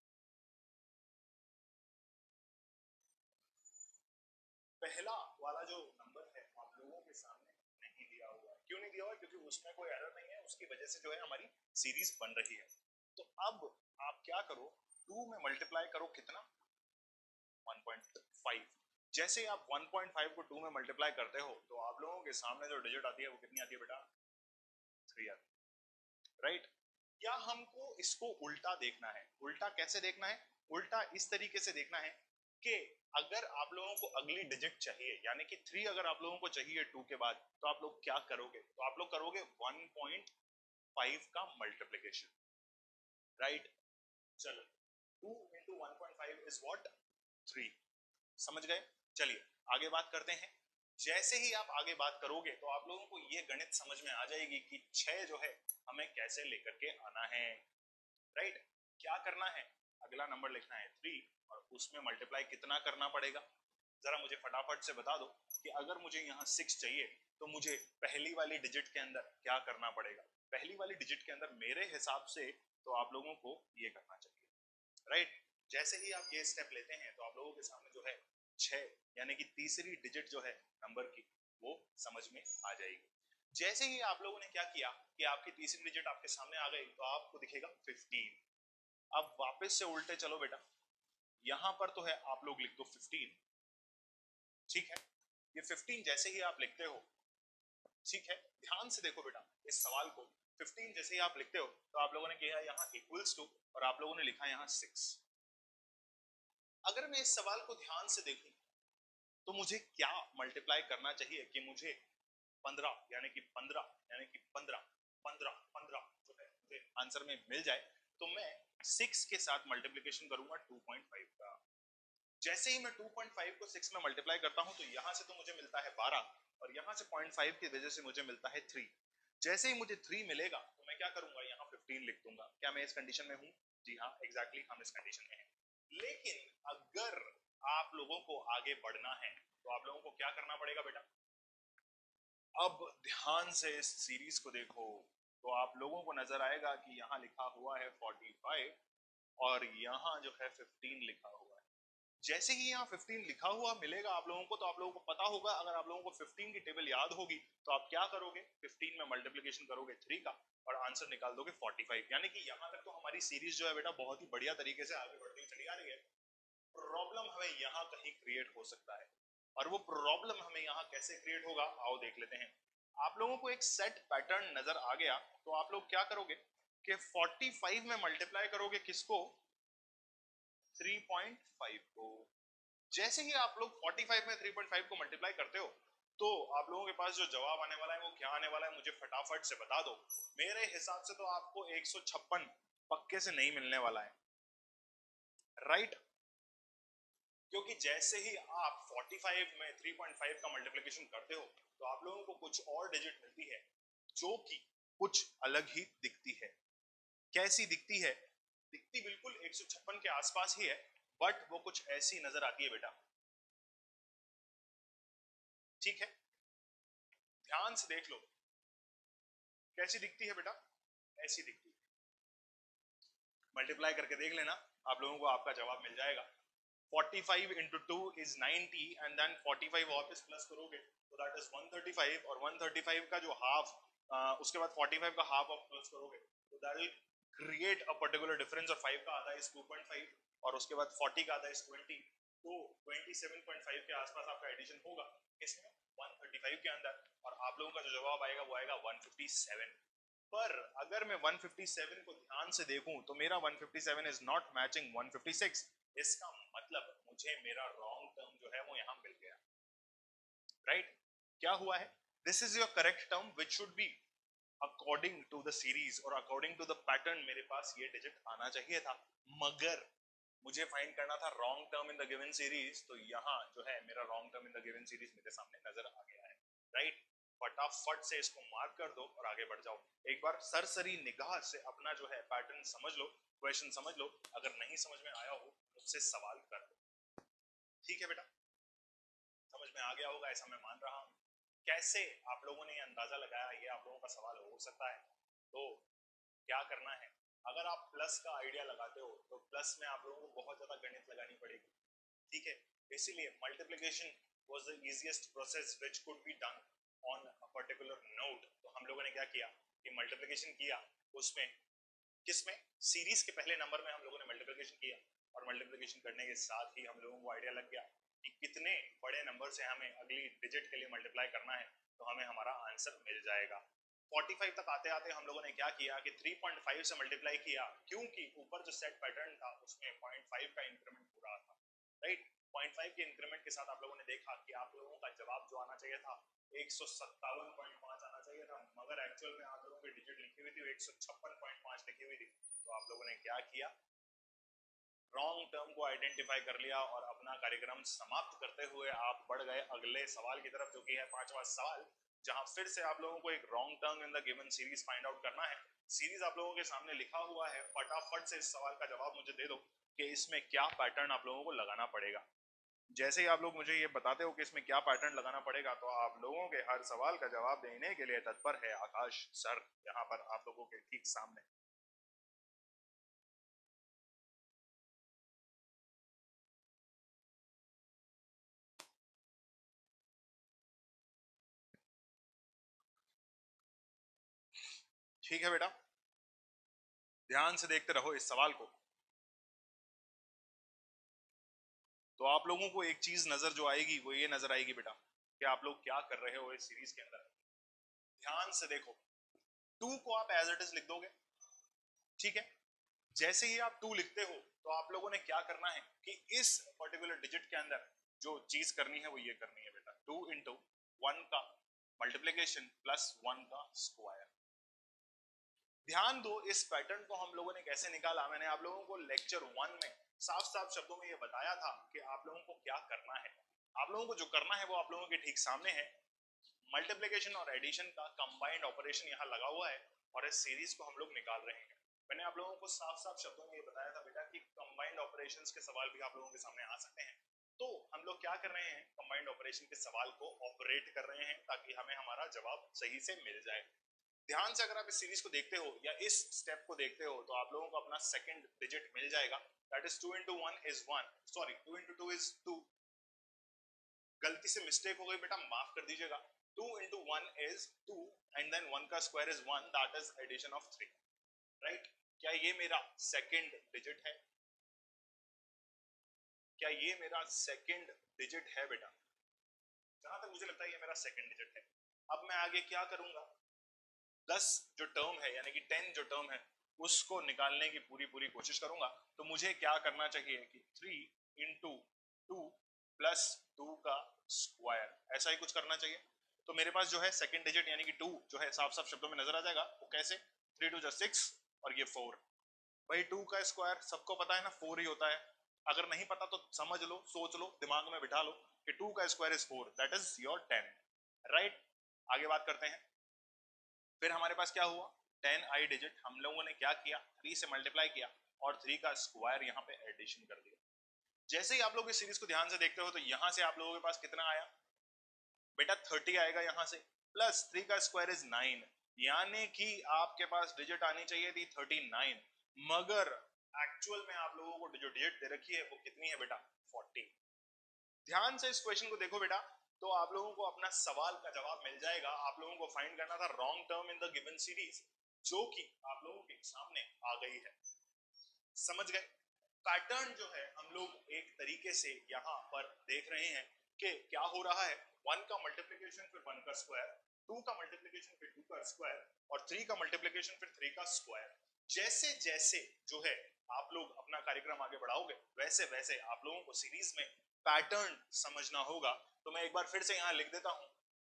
पहला वाला जो नंबर है आप लोगों के सामने नहीं दिया हुआ है। क्यों नहीं दिया हुआ? क्योंकि उसमें कोई एरर नहीं है, उसकी वजह से जो है हमारी सीरीज बन रही है। तो अब आप क्या करो, टू में मल्टीप्लाई करो कितना, वन पॉइंट फाइव। जैसे आप वन पॉइंट फाइव को टू में मल्टीप्लाई करते हो तो आप लोगों के सामने जो डिजिट आती है वो कितनी आती है बेटा, थ्री आती है, राइट। या हमको इसको उल्टा देखना है। उल्टा कैसे देखना है? उल्टा इस तरीके से देखना है कि अगर आप लोगों को अगली डिजिट चाहिए यानी कि थ्री अगर आप लोगों को चाहिए टू के बाद तो आप लोग क्या करोगे, तो आप लोग करोगे वन पॉइंट फाइव का मल्टीप्लिकेशन, राइट। चलो two into one point five is what, three. समझ गए? चलिए आगे बात करते हैं। जैसे ही आप आगे बात करोगे तो आप लोगों को ये गणित समझ में आ जाएगी कि छह जो है हमें कैसे लेकर के आना है, राइट। क्या करना है, अगला नंबर लिखना है थ्री और उसमें मल्टीप्लाई कितना करना पड़ेगा, जरा मुझे फटाफट से बता दो कि अगर मुझे यहाँ सिक्स चाहिए तो मुझे पहली वाली डिजिट के अंदर क्या करना पड़ेगा। पहली वाली डिजिट के अंदर मेरे हिसाब से तो आप लोगों को ये करना चाहिए, राइट। जैसे ही आप ये स्टेप लेते हैं तो आप लोगों के सामने जो है छह यानी कि तीसरी डिजिट जो है नंबर की वो समझ में आ जाएगी। जैसे ही आप लोगों ने क्या किया कि आपकी तीसरी डिजिट आपके सामने आ गई तो आपको दिखेगा फिफ्टीन। अब वापस से उल्टे चलो बेटा, यहां पर तो है आप लोग लिख दो फिफ्टीन, ठीक है। ये फिफ्टीन जैसे ही आप लिखते हो, ठीक है, ध्यान से देखो बेटा इस सवाल को, फिफ्टीन जैसे ही आप लिखते हो तो आप लोगों ने किया यहाँ इक्वल्स टू और आप लोगों ने लिखा यहाँ सिक्स। अगर मैं इस सवाल को ध्यान से देखूं तो मुझे क्या मल्टीप्लाई करना चाहिए कि मुझे पंद्रह यानी कि पंद्रह यानी कि पंद्रह पंद्रह पंद्रह जो है मुझे आंसर में मिल जाए। तो मैं सिक्स के साथ मल्टीप्लिकेशन करूंगा टू पॉइंट फाइव का। जैसे ही मैं टू पॉइंट फाइव को सिक्स में मल्टीप्लाई करता हूं तो यहां से तो मुझे मिलता है बारह और यहां से पॉइंट फाइव की वजह से मुझे मिलता है थ्री। जैसे ही मुझे थ्री मिलेगा तो मैं क्या करूंगा, यहाँ फिफ्टीन लिख दूंगा। क्या मैं इस कंडीशन में हूं? जी हाँ, एग्जैक्टली हम इस कंडीशन में हैं। लेकिन अगर आप लोगों को आगे बढ़ना है तो आप लोगों को क्या करना पड़ेगा बेटा, अब ध्यान से इस सीरीज को देखो तो आप लोगों को नजर आएगा कि यहाँ लिखा हुआ है फोर्टी फाइव और यहाँ जो है फिफ्टीन लिखा हुआ है। जैसे ही यहाँ फिफ्टीन लिखा हुआ मिलेगा आप लोगों को तो आप लोगों को पता होगा, अगर आप लोगों को फिफ्टीन की टेबल याद होगी तो आप क्या करोगे, फिफ्टीन में मल्टीप्लिकेशन करोगे थ्री का और आंसर निकाल दोगे फोर्टी फाइव। यानी कि यहाँ तक तो हमारी सीरीज जो है बेटा बहुत ही बढ़िया तरीके से आगे बढ़ती हुई चली आ रही है। प्रॉब्लम हमें यहाँ कहीं क्रिएट हो सकता है और वो प्रॉब्लम हमें यहाँ कैसे क्रिएट होगा आओ देख लेते हैं। आप लोगों को एक सेट पैटर्न नजर आ गया तो आप लोग क्या करोगे कि फोर्टी फाइव में मल्टीप्लाई करोगे किसको, थ्री पॉइंट फाइव को। जैसे ही आप लोग फोर्टी फाइव में थ्री पॉइंट फाइव को मल्टीप्लाई करते हो तो आप लोगों के पास जो जवाब आने वाला है वो क्या आने वाला है मुझे फटाफट से बता दो। मेरे हिसाब से तो आपको एक सौ छप्पन पक्के से नहीं मिलने वाला है, राइट। क्योंकि जैसे ही आप फोर्टी फाइव में थ्री पॉइंट फाइव का मल्टीप्लिकेशन करते हो तो आप लोगों को कुछ और डिजिट मिलती है जो कि कुछ अलग ही दिखती है। कैसी दिखती है? दिखती बिल्कुल एक सौ छप्पन के आसपास ही है बट वो कुछ ऐसी नजर आती है बेटा, ठीक है। ध्यान से देख लो कैसी दिखती है बेटा, ऐसी दिखती है। मल्टीप्लाई करके देख लेना, आप लोगों को आपका जवाब मिल जाएगा। Forty five into two is ninety and then forty five वापस प्लस करोगे तो that is one thirty five और वन थर्टी फाइव का जो हाफ उसके बाद फोर्टी फाइव का हाफ ऑफ प्लस करोगे तो that will create a particular difference और फाइव का आधा is टू पॉइंट फाइव और उसके बाद फोर्टी का आधा is ट्वेंटी, तो ट्वेंटी सेवन पॉइंट फाइव के आसपास आपका एडिशन होगा इसमें वन थर्टी फाइव के अंदर और आप लोगों का जो जवाब आएगा वो आएगा वन फिफ्टी सेवन। पर अगर मैं वन फिफ्टी सेवन को ध्यान से देखूं तो मेरा one fifty seven is not matching one fifty six. इसका मतलब मुझे मेरा रॉन्ग टर्म जो है वो यहां मिल गया, राइट right? क्या हुआ है, this is your correct term which should be according to the series और अकॉर्डिंग टू द पैटर्न मेरे पास ये डिजिट आना चाहिए था, मगर मुझे फाइंड करना था wrong term in the given series, तो यहाँ जो है मेरा wrong term in the given series मेरे सामने नजर आ गया है, राइट। फटाफट से इसको मार्क कर दो और आगे बढ़ जाओ। एक बार सरसरी निगाह से अपना जो है पैटर्न समझ लो, क्वेश्चन समझ लो, अगर नहीं समझ में आया हो मुझसे सवाल कर दो। ठीक है बेटा, समझ में आ गया होगा ऐसा मैं मान रहा हूँ। कैसे आप लोगों ने ये अंदाजा लगाया, ये आप लोगों का सवाल हो सकता है। तो क्या करना है, अगर आप प्लस का आइडिया लगाते हो तो प्लस में आप लोगों को बहुत ज्यादा गणित लगानी पड़ेगी, ठीक है। इसीलिए multiplication was the easiest process which could be done on a particular note. तो हम लोगों ने क्या किया कि मल्टीप्लिकेशन किया, उसमें किसमें, सीरीज के पहले नंबर में हम लोगों ने मल्टीप्लिकेशन किया, और मल्टीप्लिकेशन करने के साथ ही हम लोगों को आइडिया लग गया कि कितने बड़े नंबर से हमें अगली डिजिट के लिए मल्टीप्लाई करना है, तो हमें हमारा आंसर मिल जाएगा। पैंतालीस तक आते आते हम लोगों ने क्या किया कि तीन पॉइंट पाँच से मल्टीप्लाई किया, क्योंकि ऊपर जो सेट पैटर्न था उसमें पॉइंट पाँच का इंक्रीमेंट हो रहा था, राइट। पॉइंट पाँच के इंक्रीमेंट के साथ आप लोगों ने देखा कि आप लोगों का जवाब जो आना चाहिए था एक सौ सत्तावन पॉइंट पाँच आना चाहिए था, मगर एक्चुअल में आप लोगों की डिजिट लिखी हुई थी एक सौ छप्पन पॉइंट पाँच लिखी हुई थी। तो आप लोगों ने क्या किया, रॉन्ग टर्म को आइडेंटिफाई कर लिया और अपना कार्यक्रम समाप्त करते हुए आप बढ़ गए अगले सवाल की तरफ, जो कि है पांचवा सवाल, जहां फिर से आप लोगों को एक wrong term in the given series find out करना है। सीरीज आप लोगों के सामने लिखा हुआ है, फटाफट से इस सवाल का जवाब मुझे दे दो कि इसमें क्या पैटर्न आप लोगों को लगाना पड़ेगा। जैसे ही आप लोग मुझे ये बताते हो कि इसमें क्या पैटर्न लगाना पड़ेगा, तो आप लोगों के हर सवाल का जवाब देने के लिए तत्पर है आकाश सर, यहाँ पर आप लोगों के ठीक सामने। ठीक है बेटा, ध्यान से देखते रहो इस सवाल को। तो आप लोगों को एक चीज नजर जो आएगी वो ये नजर आएगी बेटा कि आप लोग क्या कर रहे हो इस सीरीज के अंदर। ध्यान से देखो, टू को आप एज इट इज लिख दोगे, ठीक है। जैसे ही आप टू लिखते हो तो आप लोगों ने क्या करना है कि इस पर्टिकुलर डिजिट के अंदर जो चीज करनी है वो ये करनी है बेटा, टू इंटू वन का मल्टीप्लीकेशन प्लस वन का स्क्वायर। ध्यान दो इस पैटर्न को हम लोगों ने कैसे निकाला। मैंने आप लोगों को लेक्चर वन में साफ साफ शब्दों में ये बताया था कि आप लोगों को क्या करना है। आप लोगों को जो करना है वो आप लोगों के ठीक सामने है, मल्टीप्लिकेशन और एडिशन का कंबाइंड ऑपरेशन यहाँ लगा हुआ है और इस सीरीज को हम लोग निकाल रहे हैं। मैंने आप लोगों को साफ साफ शब्दों में ये बताया था बेटा कि कंबाइंड ऑपरेशंस के सवाल भी आप लोगों के सामने आ सकते हैं। तो हम लोग क्या कर रहे हैं, कंबाइंड ऑपरेशन के सवाल को ऑपरेट कर रहे हैं ताकि हमें हमारा जवाब सही से मिल जाए। ध्यान से अगर आप इस सीरीज को देखते हो या इस स्टेप को देखते हो तो आप लोगों को अपना सेकंड डिजिट मिल जाएगा, that is two into one is one, sorry two into two is two, गलती से मिस्टेक हो गई बेटा, माफ कर दीजिएगा। Two into one is two and then one का square is one, that is addition of three, right. क्या ये मेरा सेकंड डिजिट है, क्या ये मेरा सेकंड डिजिट है बेटा? जहां तक मुझे लगता है ये मेरा सेकंड डिजिट है। अब मैं आगे क्या करूंगा, दस जो टर्म है यानी कि टेन जो टर्म है उसको निकालने की पूरी पूरी कोशिश करूंगा। तो मुझे क्या करना चाहिए कि three into two plus two का स्क्वायर, ऐसा ही कुछ करना चाहिए। तो मेरे पास जो है सेकंड डिजिट यानी कि टू जो है साफ साफ शब्दों में नजर आ जाएगा। वो कैसे, थ्री टू जो सिक्स और ये फोर। भाई टू का स्क्वायर सबको पता है ना, फोर ही होता है। अगर नहीं पता तो समझ लो, सोच लो, दिमाग में बिठा लो कि टू का square is four, that is your ten, right. आगे बात करते हैं। फिर हमारे पास क्या हुआ, टेन आई डिजिट हम लोगों ने क्या किया, थ्री से मल्टीप्लाई किया और थ्री का स्क्वायर यहाँ पे एडिशन कर दिया। जैसे ही आप लोग इस सीरीज को ध्यान से देखते हो तो यहाँ से आप लोगों के पास कितना आया बेटा, थर्टी आएगा यहाँ से, प्लस थ्री का स्क्वायर इज नाइन, यानी कि आपके पास डिजिट आनी चाहिए थी थर्टी नाइन, मगर एक्चुअल में आप लोगों को जो डिजिट दे रखी है वो कितनी है बेटा, फोर्टी। ध्यान से इस क्वेश्चन को देखो बेटा, तो आप लोगों को अपना सवाल का जवाब मिल जाएगा। आप लोगों को फाइंड करना था wrong term in the given series, जो कि आप लोगों के सामने आ गई है। समझ गए पैटर्न जो है, हम लोग एक तरीके से यहाँ पर देख रहे हैं कि क्या हो रहा है, वन का मल्टीप्लिकेशन फिर वन का स्क्वायर, टू का मल्टीप्लिकेशन फिर टू का स्क्वायर और थ्री का मल्टीप्लिकेशन फिर थ्री का स्क्वायर। जैसे जैसे जो है आप लोग अपना कार्यक्रम आगे बढ़ाओगे वैसे वैसे आप लोगों को सीरीज में पैटर्न समझना होगा। तो मैं एक बार फिर से यहाँ लिख देता हूँ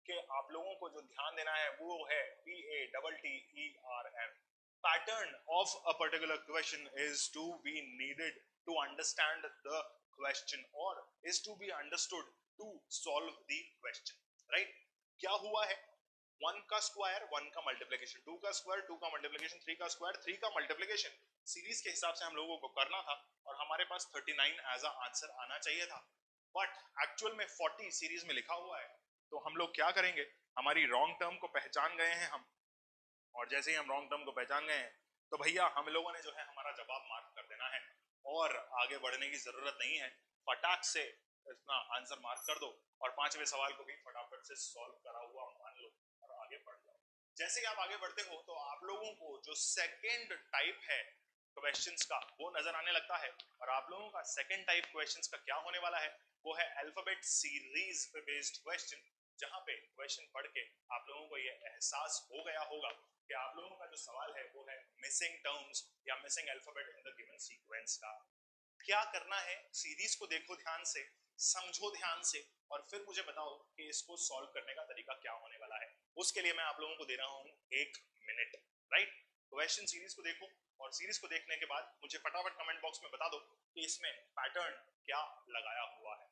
कि आप लोगों को जो ध्यान देना है वो है P A T T E R M. Pattern of a particular question is to be needed to understand the question or is to be understood to solve the question. Right? क्या हुआ है? वन का square, one का multiplication, two का square, two का multiplication, three का square, three का multiplication series के हिसाब से हम लोगों को करना था और हमारे पास thirty nine as a answer आना चाहिए था, बट एक्चुअल में फोर्टी सीरीज में लिखा हुआ है। तो हम लोग क्या करेंगे, हमारी रॉन्ग टर्म को पहचान गए हैं हम, और जैसे ही हम रॉन्ग टर्म को पहचान गए हैं तो भैया हम लोगों ने जो है हमारा जवाब मार्क कर देना है और आगे बढ़ने की जरूरत नहीं है, फटाक से इतना आंसर मार्क कर दो और पांचवें सवाल को भी फटाफट से सॉल्व करा हुआ मान लो और आगे बढ़ जाओ। जैसे ही आप आगे बढ़ते हो तो आप लोगों को जो सेकेंड टाइप है क्वेश्चंस का वो नजर आने लगता है, और आप लोगों का सेकेंड टाइप क्वेश्चंस का क्या होने वाला है, वो है अल्फाबेट सीरीज पे बेस्ड क्वेश्चन, जहां पे क्वेश्चन पढ़ के आप लोगों को ये एहसास हो गया होगा कि आप लोगों का जो सवाल है वो है मिसिंग टर्म्स या missing alphabet in the given sequence का। क्या करना है, सीरीज को देखो ध्यान से, समझो ध्यान से, और फिर मुझे बताओ कि इसको सॉल्व करने का तरीका क्या होने वाला है। उसके लिए मैं आप लोगों को दे रहा हूं एक मिनट। राइट, क्वेश्चन सीरीज को देखो और सीरीज को देखने के बाद मुझे फटाफट कमेंट बॉक्स में बता दो कि इसमें पैटर्न क्या लगाया हुआ है।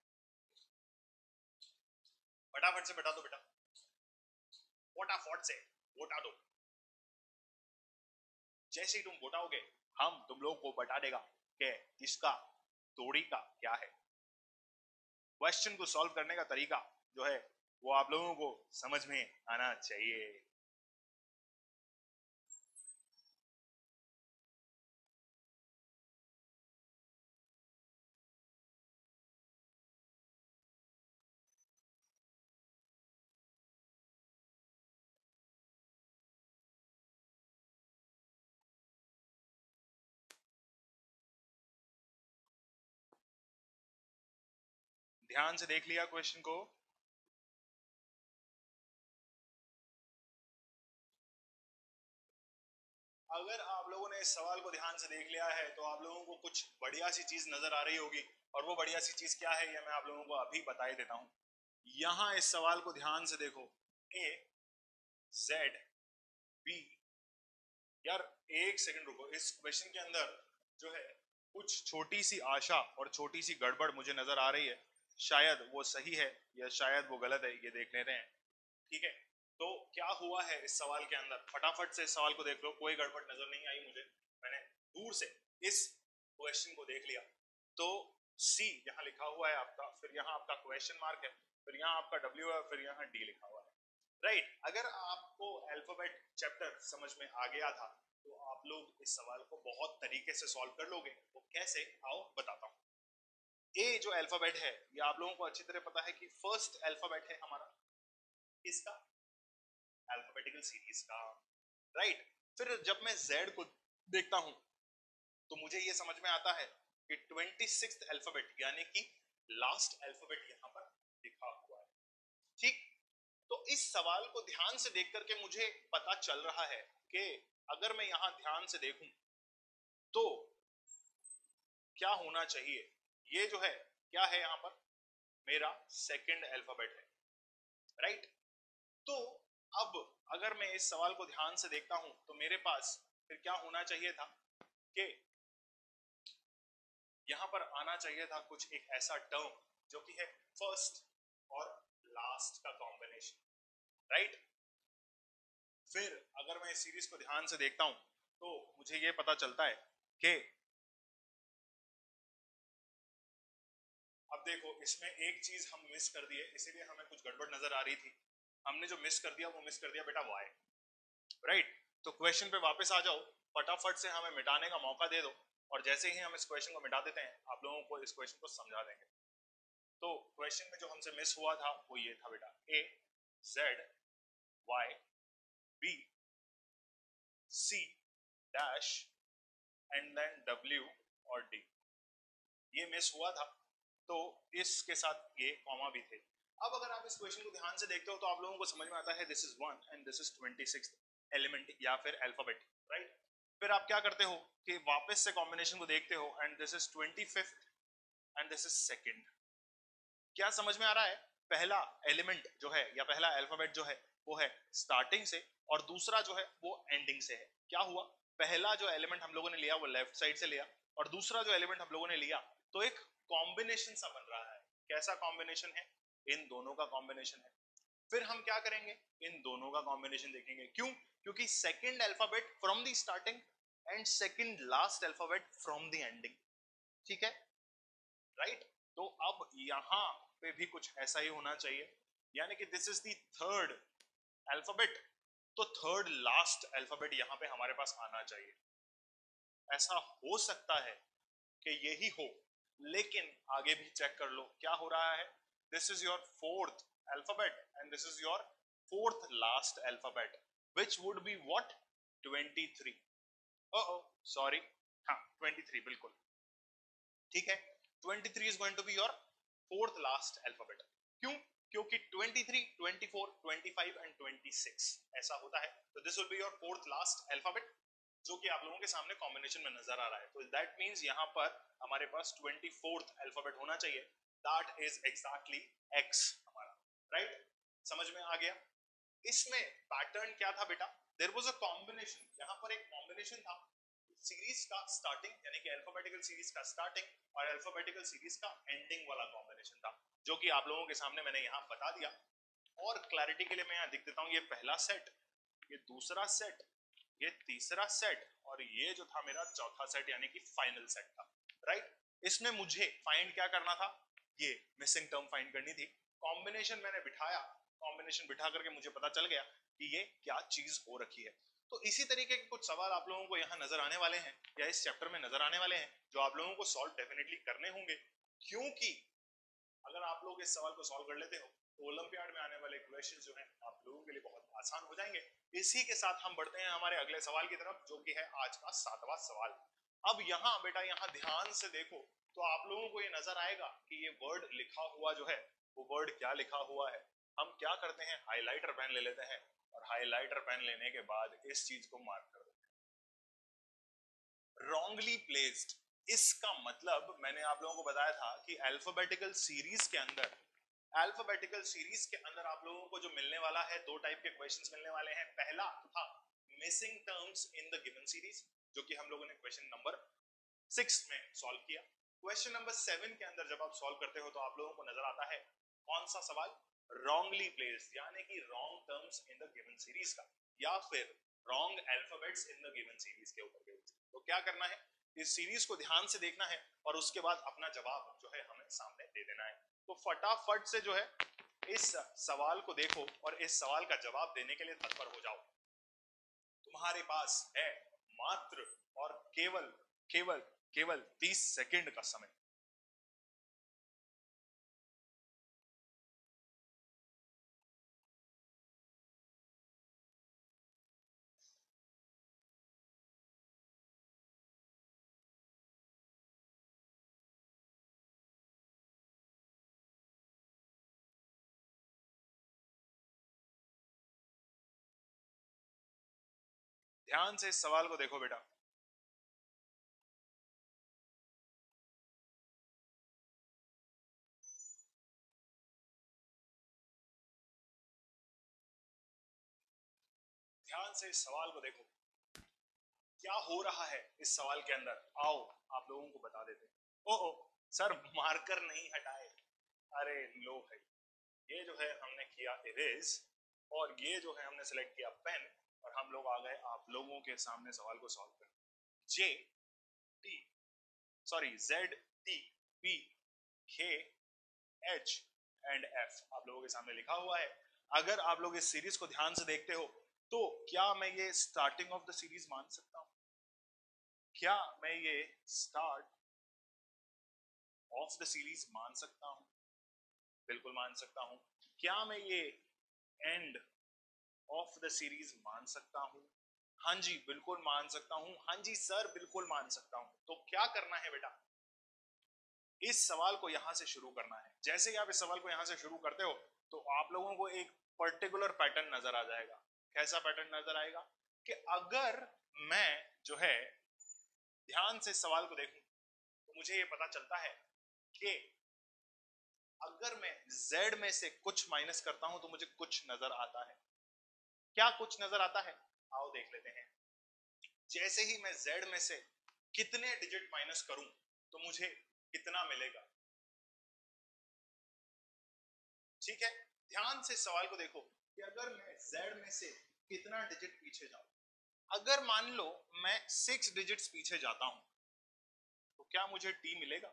फटाफट से बता दो बेटा, फटाफट से बता दो। जैसे ही तुम बताओगे हम तुम लोग को बता देगा कि इसका तरीका क्या है। क्वेश्चन को सॉल्व करने का तरीका जो है वो आप लोगों को समझ में आना चाहिए। ध्यान से देख लिया क्वेश्चन को? अगर आप लोगों ने इस सवाल को ध्यान से देख लिया है तो आप लोगों को कुछ बढ़िया सी चीज नजर आ रही होगी, और वो बढ़िया सी चीज क्या है ये मैं आप लोगों को अभी बता ही देता हूं। यहां इस सवाल को ध्यान से देखो, ए जेड बी, यार एक सेकंड रुको, इस क्वेश्चन के अंदर जो है कुछ छोटी सी आशा और छोटी सी गड़बड़ मुझे नजर आ रही है, शायद वो सही है या शायद वो गलत है, ये देख लेते हैं। ठीक है, तो क्या हुआ है इस सवाल के अंदर, फटाफट से इस सवाल को देख लो, कोई गड़बड़ नजर नहीं आई मुझे, मैंने दूर से इस क्वेश्चन को देख लिया। तो सी यहाँ लिखा हुआ है आपका, फिर यहाँ आपका क्वेश्चन मार्क है, फिर यहाँ आपका डब्ल्यू है, फिर यहाँ डी लिखा हुआ है। Right right. अगर आपको अल्फाबेट चैप्टर समझ में आ गया था तो आप लोग इस सवाल को बहुत तरीके से सॉल्व कर लोगे। वो कैसे, आओ बताता हूँ। ए जो अल्फाबेट है ये आप लोगों को अच्छी तरह पता है कि फर्स्ट अल्फाबेट है हमारा इसका अल्फाबेटिकल सीरीज का। Right right. फिर जब मैं Z को देखता हूं तो मुझे ये समझ में आता है कि ट्वेंटी सिक्स्थ अल्फाबेट यानी कि लास्ट अल्फाबेट यहां पर लिखा हुआ है। ठीक, तो इस सवाल को ध्यान से देख करके मुझे पता चल रहा है कि अगर मैं यहां ध्यान से देखूं तो क्या होना चाहिए, ये जो है क्या है यहां पर मेरा सेकंड अल्फाबेट है। Right right? तो अब अगर मैं इस सवाल को ध्यान से देखता हूं तो मेरे पास फिर क्या होना चाहिए था कि यहां पर आना चाहिए था कुछ एक ऐसा टर्म जो कि है फर्स्ट और लास्ट का कॉम्बिनेशन। राइट, फिर अगर मैं इस सीरीज को ध्यान से देखता हूं तो मुझे ये पता चलता है कि अब देखो इसमें एक चीज हम मिस कर दिए, इसीलिए हमें कुछ गड़बड़ नजर आ रही थी। हमने जो मिस कर दिया वो मिस कर दिया बेटा वाई। राइट, तो क्वेश्चन पे वापस आ जाओ, फटाफट से हमें मिटाने का मौका दे दो, और जैसे ही हम इस क्वेश्चन को मिटा देते हैं आप लोगों को इस क्वेश्चन को समझा देंगे। तो क्वेश्चन में जो हमसे मिस हुआ था वो ये था बेटा, A Z Y B C dash and then W और डी, ये मिस हुआ था, तो इसके साथ ये कॉमा भी थे। अब अगर आप इस क्वेश्चन को ध्यान से देखते हो तो आप लोगों को समझ में आता है this is one and this is twenty sixth element या फिर अल्फाबेट। राइट, फिर आप क्या करते हो कि वापस से कॉम्बिनेशन को देखते हो and this is twenty fifth and this is second. क्या समझ में आ रहा है? पहला एलिमेंट जो है या पहला अल्फाबेट जो है वो है स्टार्टिंग से और दूसरा जो है वो एंडिंग से है। क्या हुआ, पहला जो एलिमेंट हम लोगों ने लिया वो लेफ्ट साइड से लिया और दूसरा जो एलिमेंट हम लोगों ने लिया तो एक कॉम्बिनेशन सा बन रहा है। कैसा कॉम्बिनेशन है, इन दोनों का कॉम्बिनेशन है। फिर हम क्या करेंगे, इन दोनों का कॉम्बिनेशन देखेंगे। क्यों, क्योंकि second alphabet from the starting and second last alphabet from the ending. ठीक है, राइट। तो अब यहां पे भी कुछ ऐसा ही होना चाहिए, यानी कि this is the third alphabet, तो थर्ड लास्ट अल्फाबेट यहां पे हमारे पास आना चाहिए। ऐसा हो सकता है कि यही हो, लेकिन आगे भी चेक कर लो क्या हो रहा है। This is your fourth alphabet and this is your fourth last alphabet which would be what, twenty three. Oh sorry, हाँ ट्वेंटी थ्री बिल्कुल ठीक है। Twenty three is going to be your fourth last alphabet. क्यों, क्योंकि twenty three, twenty four, twenty five and twenty six ऐसा होता है। तो this will be your fourth last alphabet जो कि आप लोगों के सामने कॉम्बिनेशन में नजर आ रहा है। तो दैट मींस यहां पर हमारे पास ट्वेंटी फोर्थ अल्फाबेट होना चाहिए, दैट इज एग्जैक्टली एक्स हमारा, राइट। समझ में आ गया। इसमें पैटर्न क्या था बेटा, देयर वाज अ कॉम्बिनेशन, यहां पर एक कॉम्बिनेशन था सीरीज का स्टार्टिंग यानी कि अल्फाबेटिकल सीरीज का स्टार्टिंग और अल्फाबेटिकल सीरीज का एंडिंग वाला कॉम्बिनेशन था, जो कि आप लोगों के सामने मैंने यहां बता दिया। और क्लैरिटी के लिए मैं यहां लिख देता हूं, ये पहला सेट, ये दूसरा सेट, ये तीसरा सेट और ये जो था मेरा चौथा सेट यानी कि फाइनल सेट था, राइट। इसमें मुझे फाइंड क्या करना था, ये मिसिंग टर्म फाइंड करनी थी। कॉम्बिनेशन मैंने बिठाया, कॉम्बिनेशन बिठा करके मुझे पता चल गया कि ये क्या चीज हो रखी है। तो इसी तरीके के कुछ सवाल आप लोगों को यहाँ नजर आने वाले हैं या इस चैप्टर में नजर आने वाले हैं जो आप लोगों को सॉल्व डेफिनेटली करने होंगे, क्योंकि अगर आप लोग इस सवाल को सॉल्व कर लेते हो तो ओलंपियाड में आने वाले क्वेश्चंस जो हैं आप लोगों के लिए बहुत आसान हो जाएंगे। इसी के साथ हम बढ़ते हैं हमारे अगले सवाल की तरफ, जो कि है आज का सातवां सवाल। अब यहाँ बेटा यहाँ ध्यान से देखो तो आप लोगों को ये नजर आएगा कि ये वर्ड लिखा हुआ जो है वो वर्ड क्या लिखा हुआ है। हम क्या करते हैं, हाइलाइटर पेन ले लेते हैं और हाइलाइटर पेन लेने के बाद इस चीज को मार्क कर देते हैं, रॉन्गली प्लेस्ड। इसका मतलब मैंने आप लोगों को बताया था कि अल्फाबेटिकल सीरीज के अंदर अल्फाबेटिकल सीरीज के अंदर आप लोगों को जो मिलने वाला है, दो टाइप के क्वेश्चंस मिलने वाले हैं। पहला था missing terms in the given series, जो कि हम लोगों ने क्वेश्चन नंबर सिक्स में सॉल्व किया। क्वेश्चन नंबर सेवन के अंदर जब आप सॉल्व करते हो तो आप लोगों को नजर आता है कौन सा सवाल, रॉन्गली प्लेस्ड, यानी कि wrong terms in the given series का, या फिर wrong alphabets in the given series के ऊपर। तो क्या करना है, इस सीरीज को ध्यान से देखना है और उसके बाद अपना जवाब जो है हमें सामने दे देना है। तो फटाफट से जो है इस सवाल को देखो और इस सवाल का जवाब देने के लिए तत्पर हो जाओ। तुम्हारे पास है मात्र और केवल केवल केवल तीस सेकंड का समय। ध्यान से इस सवाल को देखो बेटा। ध्यान से इस सवाल को देखो, क्या हो रहा है इस सवाल के अंदर, आओ आप लोगों को बता देते हैं। ओ, ओ सर मार्कर नहीं हटाए, अरे लो भाई, ये जो है हमने किया इरेज और ये जो है हमने सेलेक्ट किया पेन और हम लोग आ गए आप लोगों के सामने सवाल को सॉल्व करने। J T sorry Z T P K H and F आप लोगों के सामने लिखा हुआ है। अगर आप लोग इस सीरीज को ध्यान से देखते हो तो क्या मैं ये स्टार्टिंग ऑफ द सीरीज मान सकता हूं, क्या मैं ये स्टार्ट ऑफ द सीरीज मान सकता हूं, बिल्कुल मान सकता हूं। क्या मैं ये एंड ऑफ द सीरीज मान सकता हूं, हाँ जी बिल्कुल मान सकता हूं, हाँ जी सर बिल्कुल मान सकता हूं। तो क्या करना है बेटा, इस सवाल को यहां से शुरू करना है। जैसे ही आप इस सवाल को यहां से शुरू करते हो तो आप लोगों को एक पर्टिकुलर पैटर्न नजर आ जाएगा। कैसा पैटर्न नजर आएगा कि अगर मैं जो है ध्यान से सवाल को देखूं तो मुझे ये पता चलता है कि अगर मैं Z में से कुछ माइनस करता हूं तो मुझे कुछ नजर आता है। क्या कुछ नजर आता है? आओ देख लेते हैं। जैसे ही मैं Z में से कितने डिजिट माइनस करूं तो मुझे कितना मिलेगा। ठीक है, ध्यान से सवाल को देखो कि अगर मैं Z में से कितना डिजिट पीछे जाऊं, अगर मान लो मैं सिक्स डिजिट्स पीछे जाता हूं तो क्या मुझे T मिलेगा?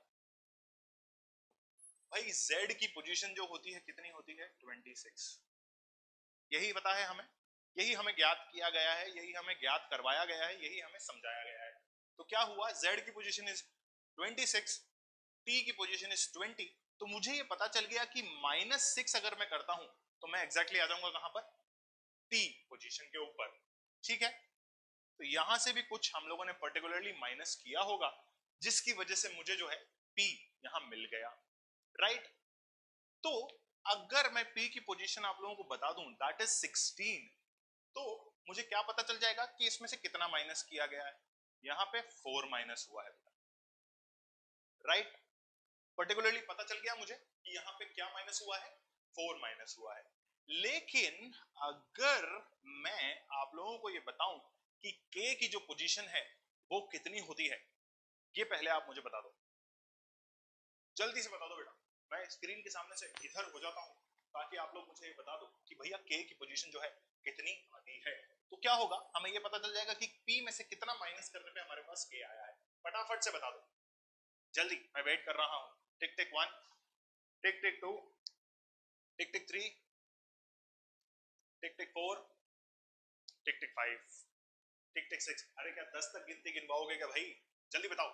भाई Z की पोजीशन जो होती है कितनी होती है? Twenty six. यही पता है हमें, यही हमें ज्ञात किया गया है, यही हमें ज्ञात करवाया गया है, यही हमें समझाया गया है। तो क्या हुआ? Z की position is twenty six, T की पोजीशन इज ट्वेंटी। तो मुझे ये पता चल गया कि माइनस सिक्स अगर मैं करता हूं तो मैं एग्जैक्टली exactly आ जाऊंगा कहां पर? T पोजीशन के ऊपर। ठीक है, तो यहां से भी कुछ हम लोगों ने पर्टिकुलरली माइनस किया होगा जिसकी वजह से मुझे जो है P यहां मिल गया। राइट, तो अगर मैं P की पोजीशन आप लोगों को बता दूं दैट इज सिक्सटीन, तो मुझे क्या पता चल जाएगा कि इसमें से कितना माइनस किया गया है? यहां पे फोर माइनस हुआ है। राइट, पर्टिकुलरली पता चल गया मुझे कि यहां पे क्या माइनस हुआ है? फोर माइनस हुआ है। लेकिन अगर मैं आप लोगों को ये बताऊं कि K की जो पोजीशन है वो कितनी होती है, ये पहले आप मुझे बता दो, जल्दी से बता दो बेटा। मैं स्क्रीन के सामने से इधर हो जाता हूं ताकि आप लोग मुझे ये बता दो कि भैया K की पोजीशन जो है कितनी आती है। तो क्या होगा, हमें ये पता चल जाएगा कि P में से कितना माइनस करने पे हमारे पास K आया है। फटाफट से बता दो जल्दी, मैं वेट कर रहा हूं। Tick tick one, tick tick two, tick tick three, tick tick four, tick tick five, tick tick six. अरे क्या दस तक गिनती गिनवाओगे क्या भाई? जल्दी बताओ।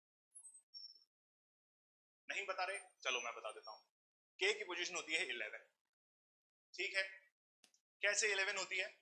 नहीं बता रहे? चलो मैं बता देता हूं। K की पोजीशन होती है इलेवन। ठीक है, कैसे इलेवन होती है?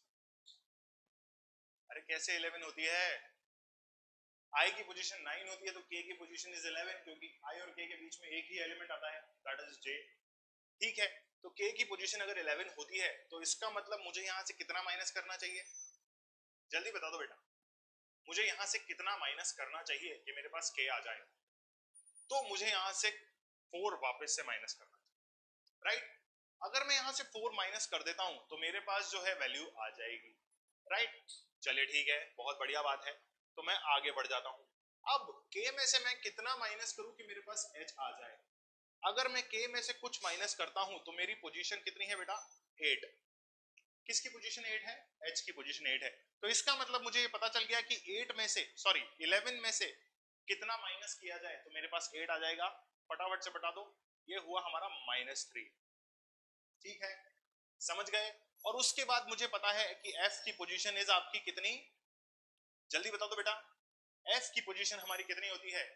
अरे कैसे इलेवन होती है? I की पोजीशन नाइन होती है तो K की पोजीशन इज इलेवन, क्योंकि I और K के बीच में एक ही एलिमेंट आता है दैट इज J। ठीक है, तो K की पोजीशन अगर इलेवन होती है तो इसका मतलब मुझे यहां से कितना माइनस करना चाहिए? जल्दी बता दो बेटा, मुझे यहां से कितना माइनस करना चाहिए कि मेरे पास K आ जाए? तो मुझे यहां से फोर वापस से माइनस करना चाहिए। राइट, अगर मैं यहां से फोर माइनस कर देता हूं तो मेरे पास जो है वैल्यू आ जाएगी। राइट, चलिए ठीक है, बहुत बढ़िया बात है। तो मैं आगे बढ़ जाता हूं। अब K में से मैं कितना माइनस करूं कि मेरे पास H आ जाए? अगर मैं K में से कुछ माइनस करता हूं तो मेरी पोजीशन कितनी है बेटा? एट। किसकी पोजीशन एट है? H की पोजीशन एट है। तो इसका मतलब मुझे ये पता चल गया कि एट में से सॉरी इलेवन में से कितना माइनस किया जाए तो मेरे पास एट आ जाएगा। फटाफट से बता दो, ये हुआ हमारा माइनस थ्री। ठीक है, समझ गए? और उसके बाद मुझे पता है कि F की पोजीशन इज आपकी कितनी? जल्दी बता दो बेटा, F की पोजीशन हमारी कितनी होती है?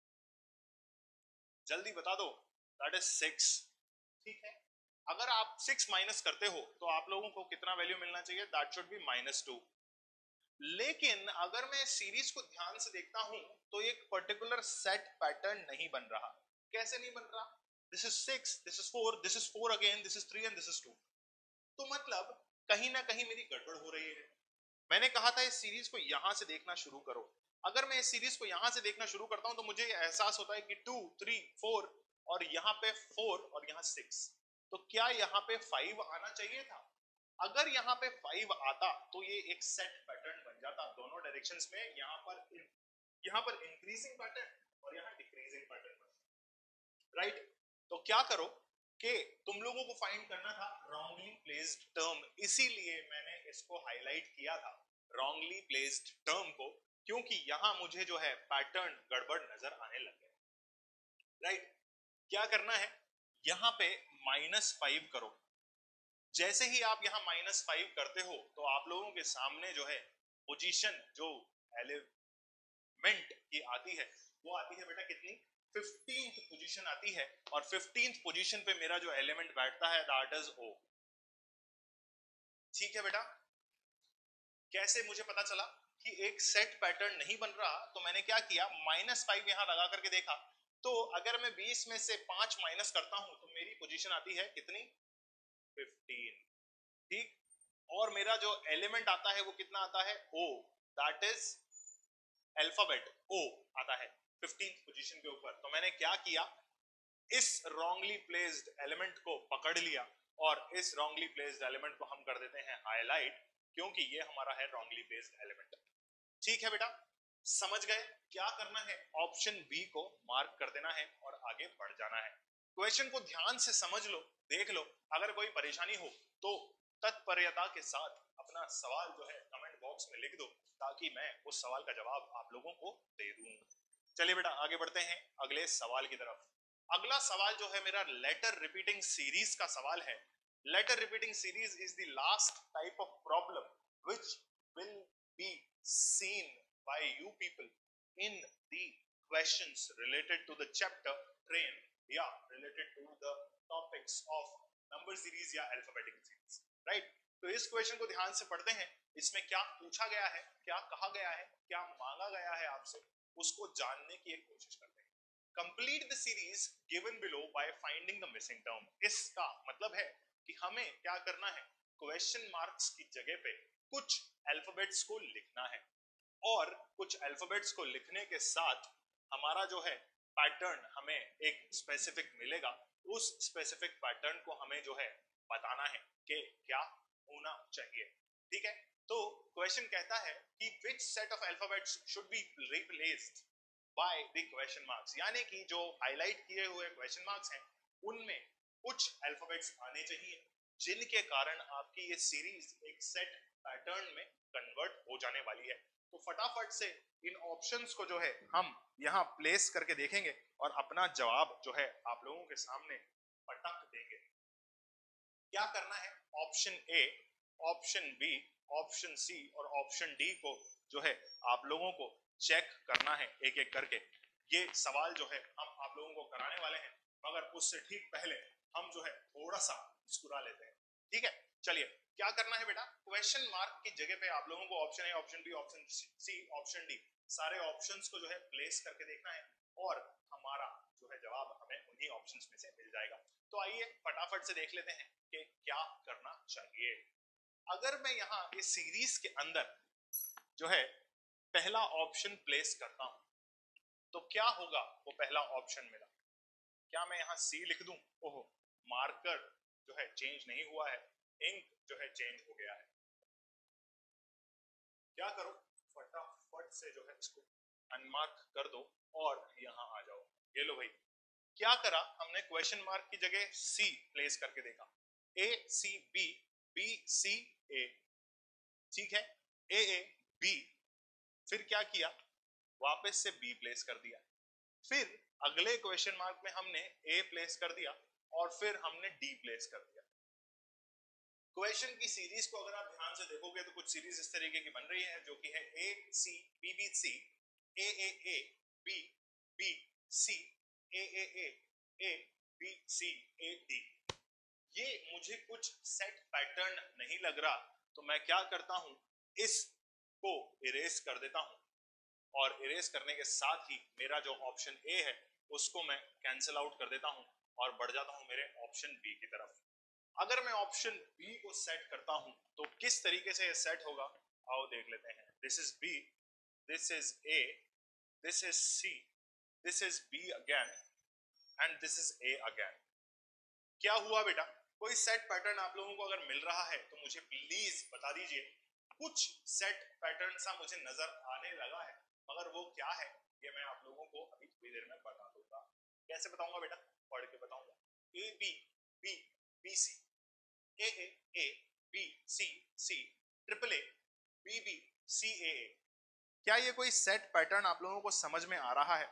जल्दी बता दो, दैट इज सिक्स। ठीक है, अगर आप सिक्स माइनस करते हो तो आप लोगों को कितना वैल्यू मिलना चाहिए? That should be minus two. लेकिन अगर मैं सीरीज को ध्यान से देखता हूं तो एक पर्टिकुलर सेट पैटर्न नहीं बन रहा। कैसे नहीं बन रहा? This is six, this is four, this is four again, this is three and this is two. तो मतलब कहीं ना कहीं मेरी गड़बड़ हो रही है। मैंने कहा था इस सीरीज को यहां से देखना शुरू करो। अगर मैं इस सीरीज को यहां से देखना शुरू करता हूं तो मुझे एहसास होता है कि टू, थ्री, फोर और यहाँ पे फोर और यहाँ सिक्स। तो क्या यहाँ पे फाइव आना चाहिए था? अगर यहाँ पे फाइव आता तो ये एक सेट पैटर्न बन जाता दोनों डायरेक्शंस में। यहाँ पर यहाँ पर इंक्रीजिंग पैटर्न और यहाँ डिक्रीजिंग पैटर्न। राइट, तो क्या करो कि तुम लोगों को फाइंड करना था रॉन्गली प्लेस्ड टर्म, इसीलिए मैंने इसको हाईलाइट किया था रॉन्गली प्लेस्ड टर्म को, क्योंकि यहां मुझे जो है पैटर्न गड़बड़ नजर आने लग गए। राइट, क्या करना है? यहां पे माइनस फाइव करो। जैसे ही आप यहां माइनस फाइव करते हो तो आप लोगों के सामने जो है पोजीशन जो एलिमेंट की आती है वो आती है बेटा कितनी? फिफ्टींथ पोजीशन आती है। और फिफ्टींथ पोजीशन पे मेरा जो एलिमेंट बैठता है दैट इज O। ठीक है बेटा, कैसे मुझे पता चला कि एक सेट पैटर्न नहीं बन रहा? तो मैंने क्या किया, माइनस फाइव यहां लगा करके देखा। तो अगर मैं बीस में से पांच माइनस करता हूं तो मेरी पोजीशन आती है कितनी? फिफ्टीन। ठीक, और मेरा जो एलिमेंट आता है वो कितना आता है? O, that is alphabet O आता है फिफ्टींथ पोजीशन के ऊपर। तो मैंने क्या किया, इस wrongly placed एलिमेंट को पकड़ लिया और इस wrongly placed एलिमेंट को हम कर देते हैं हाईलाइट, क्योंकि ये हमारा है wrongly placed एलिमेंट। ठीक है बेटा, समझ गए क्या करना है? ऑप्शन बी को मार्क कर देना है और आगे बढ़ जाना है। क्वेश्चन को ध्यान से समझ लो, देख लो, अगर कोई परेशानी हो तो तत्परता के साथ अपना सवाल जो है कमेंट बॉक्स में लिख दो, ताकि मैं उस सवाल का जवाब आप लोगों को दे दूं। चलिए बेटा आगे बढ़ते हैं अगले सवाल की तरफ। अगला सवाल जो है मेरा लेटर रिपीटिंग सीरीज का सवाल है। Letter repeating series is the last type of problem which will be seen by you people in the questions related to the chapter train या related to the topics of number series या alphabetic series, right? तो इस question को ध्यान से पढ़ते हैं, इसमें क्या पूछा गया है, क्या कहा गया है, क्या मांगा गया है आपसे, उसको जानने की एक कोशिश करते हैं। Complete the series given below by finding the missing term। इसका मतलब है कि हमें क्या करना है, क्वेश्चन मार्क्स की जगह पे कुछ अल्फाबेट्स को लिखना है और कुछ अल्फाबेट्स को लिखने के साथ हमारा जो है पैटर्न हमें एक स्पेसिफिक मिलेगा। उस स्पेसिफिक पैटर्न को हमें जो है बताना है कि क्या होना चाहिए। ठीक है, तो क्वेश्चन कहता है कि which set of alphabets should be replaced by the question marks, यानी कि जो हाईलाइट किए हुए क्वेश्चन मार्क्स हैं उनमें कुछ अल्फाबेट्स आने चाहिए जिनके कारण आपकी ये सीरीज एक सेट पैटर्न में कन्वर्ट हो जाने वाली है। तो फटाफट से इन ऑप्शंस को जो है हम यहाँ प्लेस करके देखेंगे और अपना जवाब जो है आप लोगों के सामने पटक देंगे। क्या करना है, option A, option B, option C और ऑप्शन डी को जो है आप लोगों को चेक करना है एक एक करके। ये सवाल जो है हम आप लोगों को कराने वाले हैं, मगर उससे ठीक पहले हम जो है थोड़ा सा मुस्कुरा लेते हैं। ठीक है, चलिए क्या करना है बेटा, क्वेश्चन मार्क की जगह पे आप लोगों को option A, option B, option C, option D सारे ऑप्शंस को जो है प्लेस करके देखना है और हमारा जो है जवाब हमें उन्हीं ऑप्शंस में से मिल जाएगा। तो आइए फटाफट से देख लेते हैं कि क्या करना चाहिए। अगर मैं यहाँ इस सीरीज के अंदर जो है पहला ऑप्शन प्लेस करता हूं तो क्या होगा, वो पहला ऑप्शन मिला, क्या मैं यहाँ सी लिख दूं? ओहो, मार्कर जो है चेंज नहीं हुआ है, इंक जो है चेंज हो गया है। क्या करो, फटाफट से जो है इसको अनमार्क कर दो और यहाँ आ जाओ। ये लो भाई, क्या करा हमने, क्वेश्चन मार्क की जगह सी प्लेस करके देखा, ए C B, B C A, ठीक है, ए ए बी, फिर क्या किया, वापस से बी प्लेस कर दिया, फिर अगले क्वेश्चन मार्क में हमने ए प्लेस कर दिया और फिर हमने डी प्लेस कर दिया। क्वेश्चन की सीरीज को अगर आप ध्यान से देखोगे तो कुछ सीरीज इस तरीके की बन रही है, जो कि है A C B B C, A A A B B C, A A A A B C A D. ये मुझे कुछ सेट पैटर्न नहीं लग रहा, तो मैं क्या करता हूं, इसको इरेज कर देता हूं और इरेज करने के साथ ही मेरा जो ऑप्शन ए है उसको मैं कैंसिल आउट कर देता हूं और बढ़ जाता हूं मेरे ऑप्शन बी की तरफ। अगर मैं ऑप्शन बी को सेट करता हूं तो किस तरीके से ये सेट होगा, आओ देख लेते हैं। This is B, this is A, this is C, this is B again and this is A again. क्या हुआ बेटा, कोई सेट पैटर्न आप लोगों को अगर मिल रहा है तो मुझे प्लीज बता दीजिए। कुछ सेट पैटर्न सा मुझे नजर आने लगा है, मगर वो क्या है ये मैं आप लोगों को अभी थोड़ी देर में बता दूंगा। कैसे बताऊंगा बेटा, पढ़ के बताऊंगा। A B B B C, A A A B C C, triple A B B C A A. क्या ये कोई सेट पैटर्न आप लोगों को समझ में आ रहा है?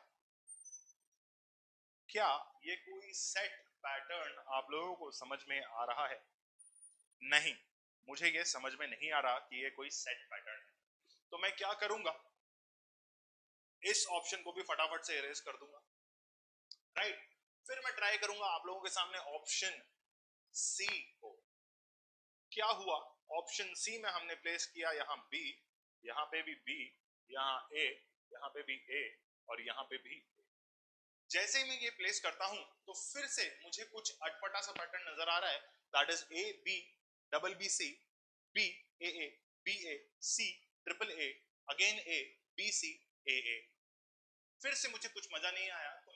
क्या ये कोई सेट पैटर्न आप लोगों को समझ में आ रहा है? नहीं, मुझे ये समझ में नहीं आ रहा कि ये कोई सेट पैटर्न है। तो मैं क्या करूंगा, इस ऑप्शन को भी फटाफट से इरेज कर दूंगा, राइट। फिर मैं ट्राई करूंगा आप लोगों के सामने ऑप्शन सी को। क्या हुआ, ऑप्शन सी में हमने प्लेस किया यहाँ बी, यहाँ पे भी बी, यहाँ ए, यहाँ पे भी ए और यहाँ पे भी। जैसे ही मैं ये प्लेस करता हूं तो फिर से मुझे कुछ अटपटा सा पैटर्न नजर आ रहा है, that is A B double B C, B A A B A C triple A again A B C A A. फिर से मुझे कुछ मजा नहीं आया तो मैंने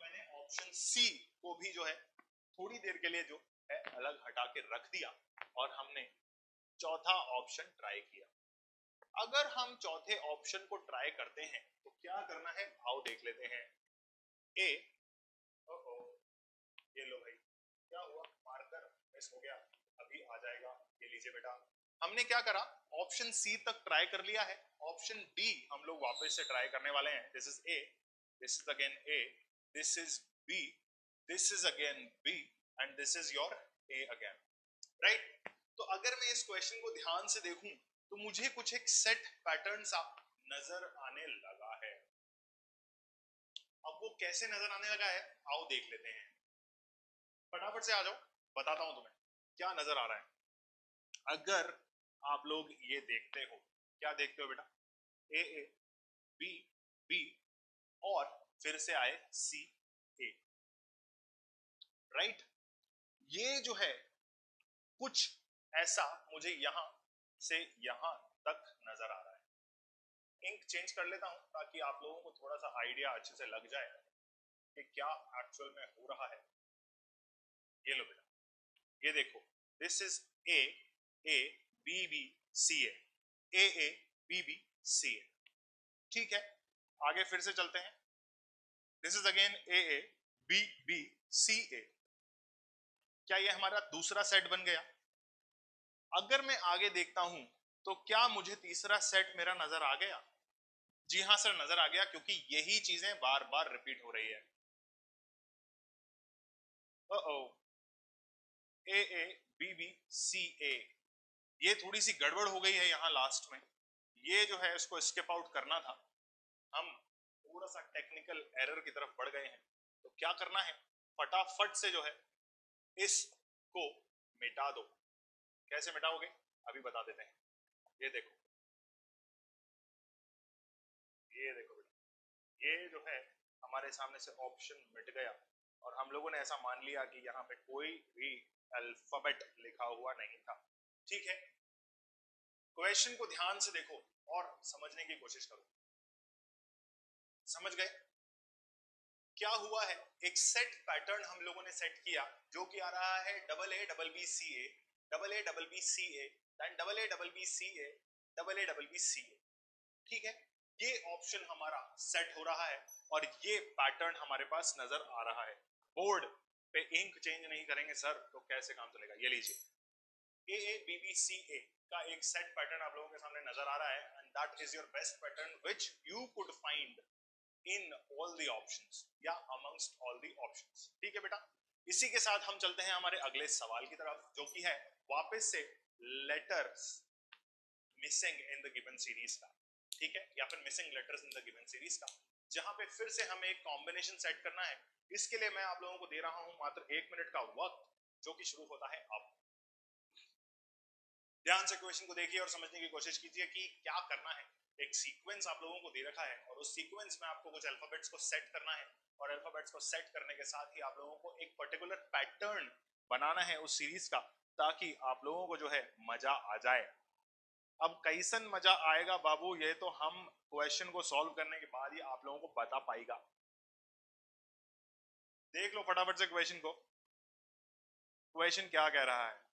ऑप्शन सी को भी जो है थोड़ी देर के लिए जो है अलग हटा के रख दिया और हमने चौथा ऑप्शन ट्राई किया। अगर हम चौथे ऑप्शन को ट्राई करते हैं तो क्या करना है, आओ देख लेते हैं। ए, ओ ओ, ये लो भाई, क्या हुआ, मार्कर मिस हो गया, अभी आ जाएगा, ये लीजिए बेटा। हमने क्या करा, ऑप्शन सी तक ट्राई कर लिया है, ऑप्शन डी हम लोग वापस से ट्राई करने वाले हैं। This is A, this is again A, this is B, this is again B and this is your A again, right. तो अगर मैं इस क्वेश्चन को ध्यान से देखूं तो मुझे कुछ एक सेट पैटर्न सा नजर आने लगा है। अब वो कैसे नजर आने लगा है, आओ देख लेते हैं। फटाफट से आ जाओ, बताता हूं तुम्हें क्या नजर आ रहा है। अगर आप लोग ये देखते हो, क्या देखते हो बेटा, ए ए, बी बी और फिर से आए सी ए, राइट। ये जो है कुछ ऐसा मुझे यहां से यहां तक नजर आ रहा है। इंक चेंज कर लेता हूं ताकि आप लोगों को थोड़ा सा आइडिया अच्छे से लग जाए कि क्या एक्चुअल में हो रहा है। ये लो बेटा, ये देखो, this is A A B B C A, A A B B C A, ठीक है। आगे फिर से चलते हैं, this is again A A B B C A. क्या ये हमारा दूसरा सेट बन गया? अगर मैं आगे देखता हूं तो क्या मुझे तीसरा सेट मेरा नजर आ गया? जी हां सर, नजर आ गया, क्योंकि यही चीजें बार बार रिपीट हो रही है। ओ ए ए बी बी सी ए, ये थोड़ी सी गड़बड़ हो गई है यहाँ लास्ट में, ये जो है इसको स्किप आउट करना था। हम थोड़ा सा टेक्निकल एरर की तरफ बढ़ गए हैं, तो क्या करना है, फटाफट से जो है इसको मिटा दो। कैसे मिटाओगे अभी बता देते हैं। ये देखो, ये देखो बेटा, ये जो है हमारे सामने से ऑप्शन मिट गया और हम लोगों ने ऐसा मान लिया कि यहाँ पे कोई भी अल्फाबेट लिखा हुआ नहीं था, ठीक है। क्वेश्चन को ध्यान से देखो और समझने की कोशिश करो। समझ गए क्या हुआ है? एक सेट पैटर्न हम लोगों ने सेट किया जो कि आ रहा है double A double B C A, double A double B C A, then double A double B C A, double A double B C A, ठीक है। ये ऑप्शन हमारा सेट हो रहा है और ये पैटर्न हमारे पास नजर आ रहा है। बोर्ड पे इंक चेंज नहीं करेंगे सर तो कैसे काम चलेगा? ये लीजिए, ए ए बी बी सी ए का एक सेट पैटर्न आप लोगों के सामने नजर आ रहा है and that is your best pattern which you could find in all the options या अमंगस्ट ऑल द ऑप्शंस, ठीक है बेटा। इसी के साथ हम चलते हैं हमारे अगले सवाल की तरफ, जो कि है वापस से letters missing in the given series का, ठीक है, या फिर missing letters in the given series का, जहां पे फिर से हमें एक कॉम्बिनेशन सेट करना है। इसके लिए मैं आप लोगों को दे रहा हूं मात्र एक मिनट का वक्त, जो कि शुरू होता है अब। ध्यान से क्वेश्चन को देखिए और समझने की कोशिश कीजिए कि क्या करना है। एक सीक्वेंस आप लोगों को दे रखा है और उस सीक्वेंस में आपको कुछ अल्फाबेट्स को सेट करना है और अल्फाबेट्स को सेट करने के साथ ही आप लोगों को एक पर्टिकुलर पैटर्न बनाना है उस सीरीज का, ताकि आप लोगों को जो है मजा आ जाए। अब कैसन मजा आएगा बाबू, ये तो हम क्वेश्चन को सॉल्व करने के बाद ही आप लोगों को बता पाएगा। देख लो फटाफट से क्वेश्चन को, क्वेश्चन क्या कह रहा है।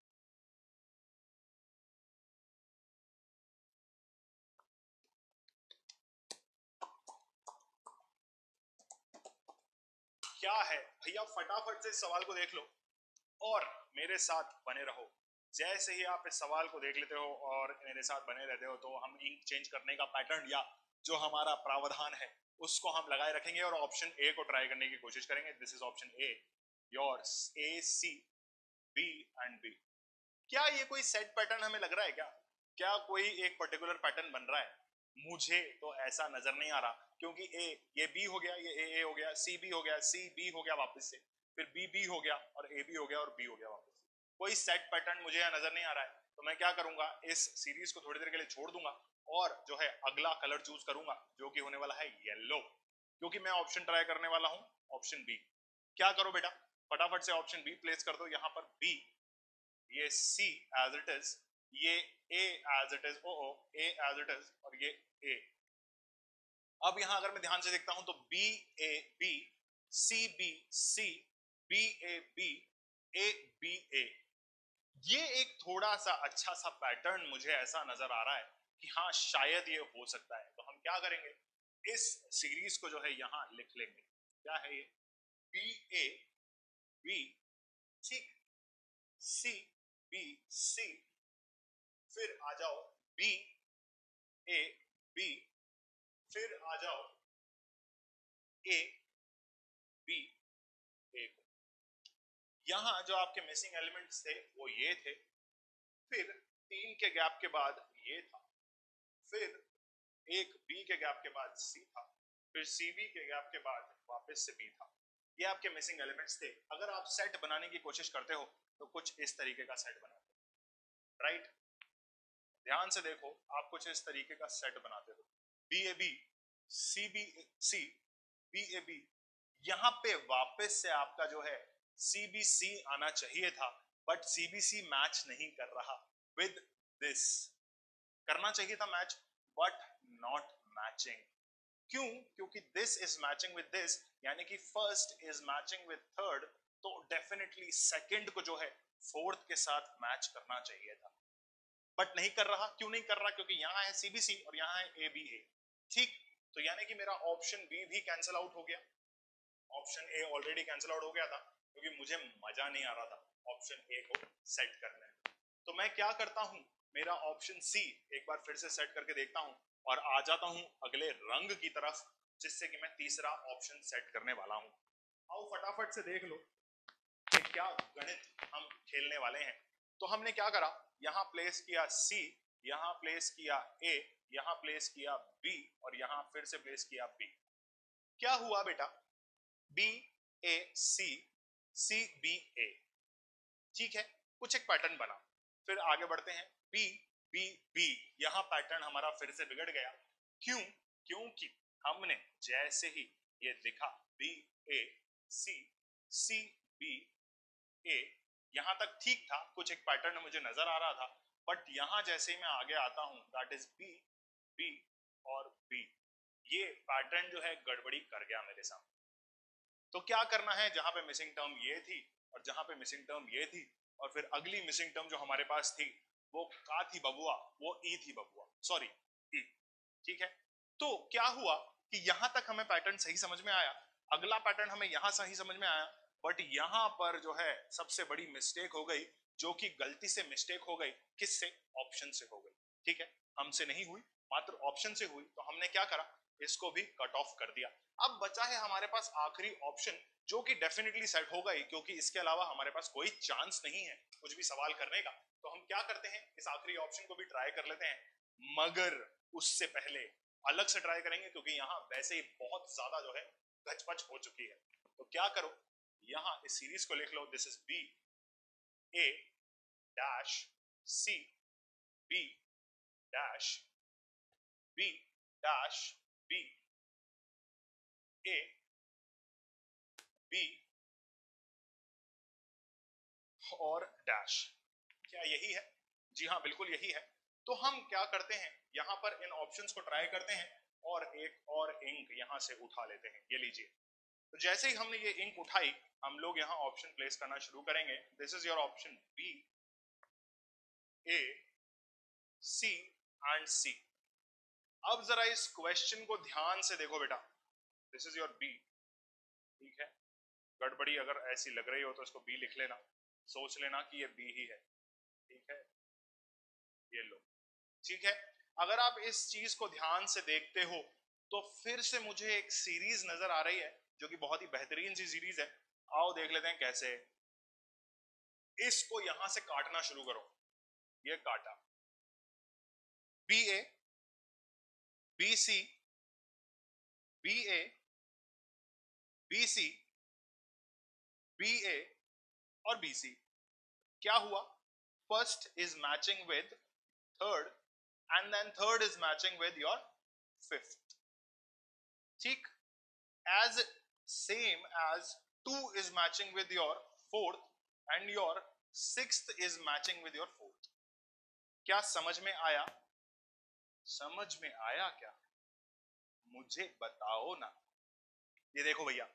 क्या है भैया, फटाफट से इस सवाल को देख लो और मेरे साथ बने रहो। जैसे ही आप इस सवाल को देख लेते हो और मेरे साथ बने रहते हो तो हम इंक चेंज करने का पैटर्न या जो हमारा प्रावधान है उसको हम लगाए रखेंगे और ऑप्शन ए को ट्राई करने की कोशिश करेंगे। This is option A, yours, A C B and B. क्या ये कोई सेट पैटर्न हमें लग रहा है क्या? क्या कोई एक पर्टिकुलर पैटर्न बन रहा है? मुझे तो ऐसा नजर नहीं आ रहा, क्योंकि ए ये बी हो गया, ये ए ए हो गया, सी बी हो गया, सी बी हो गया वापस से, फिर बी बी हो गया और ए बी हो गया और बी हो गया वापस। कोई सेट पैटर्न मुझे यहाँ नजर नहीं आ रहा है, तो मैं क्या करूंगा, इस सीरीज को थोड़ी देर के लिए छोड़ दूंगा और जो है अगला कलर चूज करूंगा जो कि होने वाला है येलो, क्योंकि मैं ऑप्शन ट्राई करने वाला हूं ऑप्शन बी। क्या करो बेटा, फटाफट से ऑप्शन बी प्लेस कर दो। यहाँ पर बी, ये सी एज इट इज, ये A as it is, O O A as it is और ये ए। अब यहां अगर मैं ध्यान से देखता हूं तो B A B C B C, B A B, A B A. ये एक थोड़ा सा अच्छा सा पैटर्न मुझे ऐसा नजर आ रहा है कि हाँ शायद ये हो सकता है। तो हम क्या करेंगे, इस सीरीज को जो है यहां लिख लेंगे। क्या है ये, बी ए बी, ठीक, सी बी सी, फिर आ जाओ बी ए बी, फिर आ जाओ ए बी ए। यहां जो आपके मिसिंग एलिमेंट्स थे वो ये थे, फिर तीन के गैप के बाद ये था, फिर एक बी के गैप के बाद सी था, फिर सी बी के गैप के बाद वापस से बी था। ये आपके मिसिंग एलिमेंट्स थे। अगर आप सेट बनाने की कोशिश करते हो तो कुछ इस तरीके का सेट बनाते हो, राइट। ध्यान से देखो, आप कुछ इस तरीके का सेट बनाते हो, B A B, C B C, B A B. यहां पे वापस से आपका जो है सी बी सी आना चाहिए था, but C B C match नहीं कर रहा विद दिस। करना चाहिए था मैच, बट नॉट मैचिंग। क्यों? क्योंकि this is matching with this, यानी कि first is matching with third, तो डेफिनेटली सेकंड को जो है फोर्थ के साथ मैच करना चाहिए था, बट नहीं कर रहा। क्यों नहीं कर रहा? क्योंकि यहाँ है सीबीसी और यहाँ है एबीए, ठीक। तो यानी कि मेरा ऑप्शन बी भी कैंसिल आउट हो गया, option A already cancel out हो गया था, क्योंकि मुझे मजा नहीं आ रहा था ऑप्शन ए को सेट करने में। तो मैं क्या करता हूं, मेरा ऑप्शन सी एक बार फिर से सेट करके देखता हूं और आ जाता हूं अगले रंग की तरफ, जिससे कि मैं तीसरा ऑप्शन सेट करने वाला हूं। आओ फटाफट से देख लो कि क्या गणित हम खेलने वाले हैं। तो हमने क्या करा, यहां प्लेस किया सी, यहां प्लेस किया ए, यहां प्लेस किया बी और यहां फिर से प्लेस किया बी। क्या हुआ बेटा, B A C, C B ए, ठीक है, कुछ एक पैटर्न बना। फिर आगे बढ़ते हैं, बी बी बी, यहां पैटर्न हमारा फिर से बिगड़ गया। क्यों? क्योंकि हमने जैसे ही ये लिखा B A C, C B ए, यहां तक ठीक था, कुछ एक पैटर्न मुझे नजर आ रहा था, बट यहां जैसे ही मैं आगे आता हूं, दैट इज बी बी और बी, ये पैटर्न जो है गड़बड़ी कर गया मेरे सामने। तो क्या करना है, जहां पे मिसिंग टर्म ये थी और जहां पे मिसिंग टर्म ये थी, और फिर अगली मिसिंग टर्म जो हमारे पास थी वो का थी बबुआ, वो ई थी बबुआ, सॉरी ई, ठीक है। तो क्या हुआ कि यहां तक हमें पैटर्न सही समझ में आया, अगला पैटर्न हमें यहां सही समझ में आया, बट यहां पर जो है सबसे बड़ी मिस्टेक हो गई, जो कि गलती से मिस्टेक हो गई, किससे? ऑप्शन से हो गई, ठीक है। हमसे नहीं हुई, मात्र ऑप्शन से हुई। तो हमने क्या करा, इसको भी कट ऑफ कर दिया। अब बचा है हमारे पास आखिरी ऑप्शन, जो कि डेफिनेटली सेट होगा ही, क्योंकि इसके अलावा हमारे पास कोई चांस नहीं है कुछ भी सवाल करने का। तो हम क्या करते हैं, इस आखिरी ऑप्शन को भी ट्राई कर लेते हैं, मगर उससे पहले अलग से ट्राई करेंगे, क्योंकि यहाँ वैसे ही बहुत ज्यादा जो है गचपच हो चुकी है। तो क्या करो, यहाँ इस सीरीज को लिख लो, this is B A dash C B dash B dash B A B और डैश। क्या यही है? जी हाँ, बिल्कुल यही है। तो हम क्या करते हैं, यहां पर इन ऑप्शंस को ट्राई करते हैं और एक और इंक यहां से उठा लेते हैं। ये लीजिए। तो जैसे ही हमने ये इंक उठाई, हम लोग यहां ऑप्शन प्लेस करना शुरू करेंगे। This is your option B A C and C. अब जरा इस क्वेश्चन को ध्यान से देखो बेटा, दिस इज योर बी, ठीक है। गड़बड़ी अगर ऐसी लग रही हो तो इसको बी लिख लेना, सोच लेना कि ये बी ही है, ठीक है। ये लो, ठीक है। अगर आप इस चीज को ध्यान से देखते हो तो फिर से मुझे एक सीरीज नजर आ रही है, जो कि बहुत ही बेहतरीन सी सीरीज है। आओ देख लेते हैं कैसे। इसको यहां से काटना शुरू करो, ये काटा, B A B C B A B C B A और बी सी। क्या हुआ, first is matching with third and then third is matching with your fifth, ठीक। as same as two is matching with your fourth and your sixth is matching with your fourth। क्या समझ में आया? समझ में आया क्या? मुझे बताओ ना। ये देखो भैया,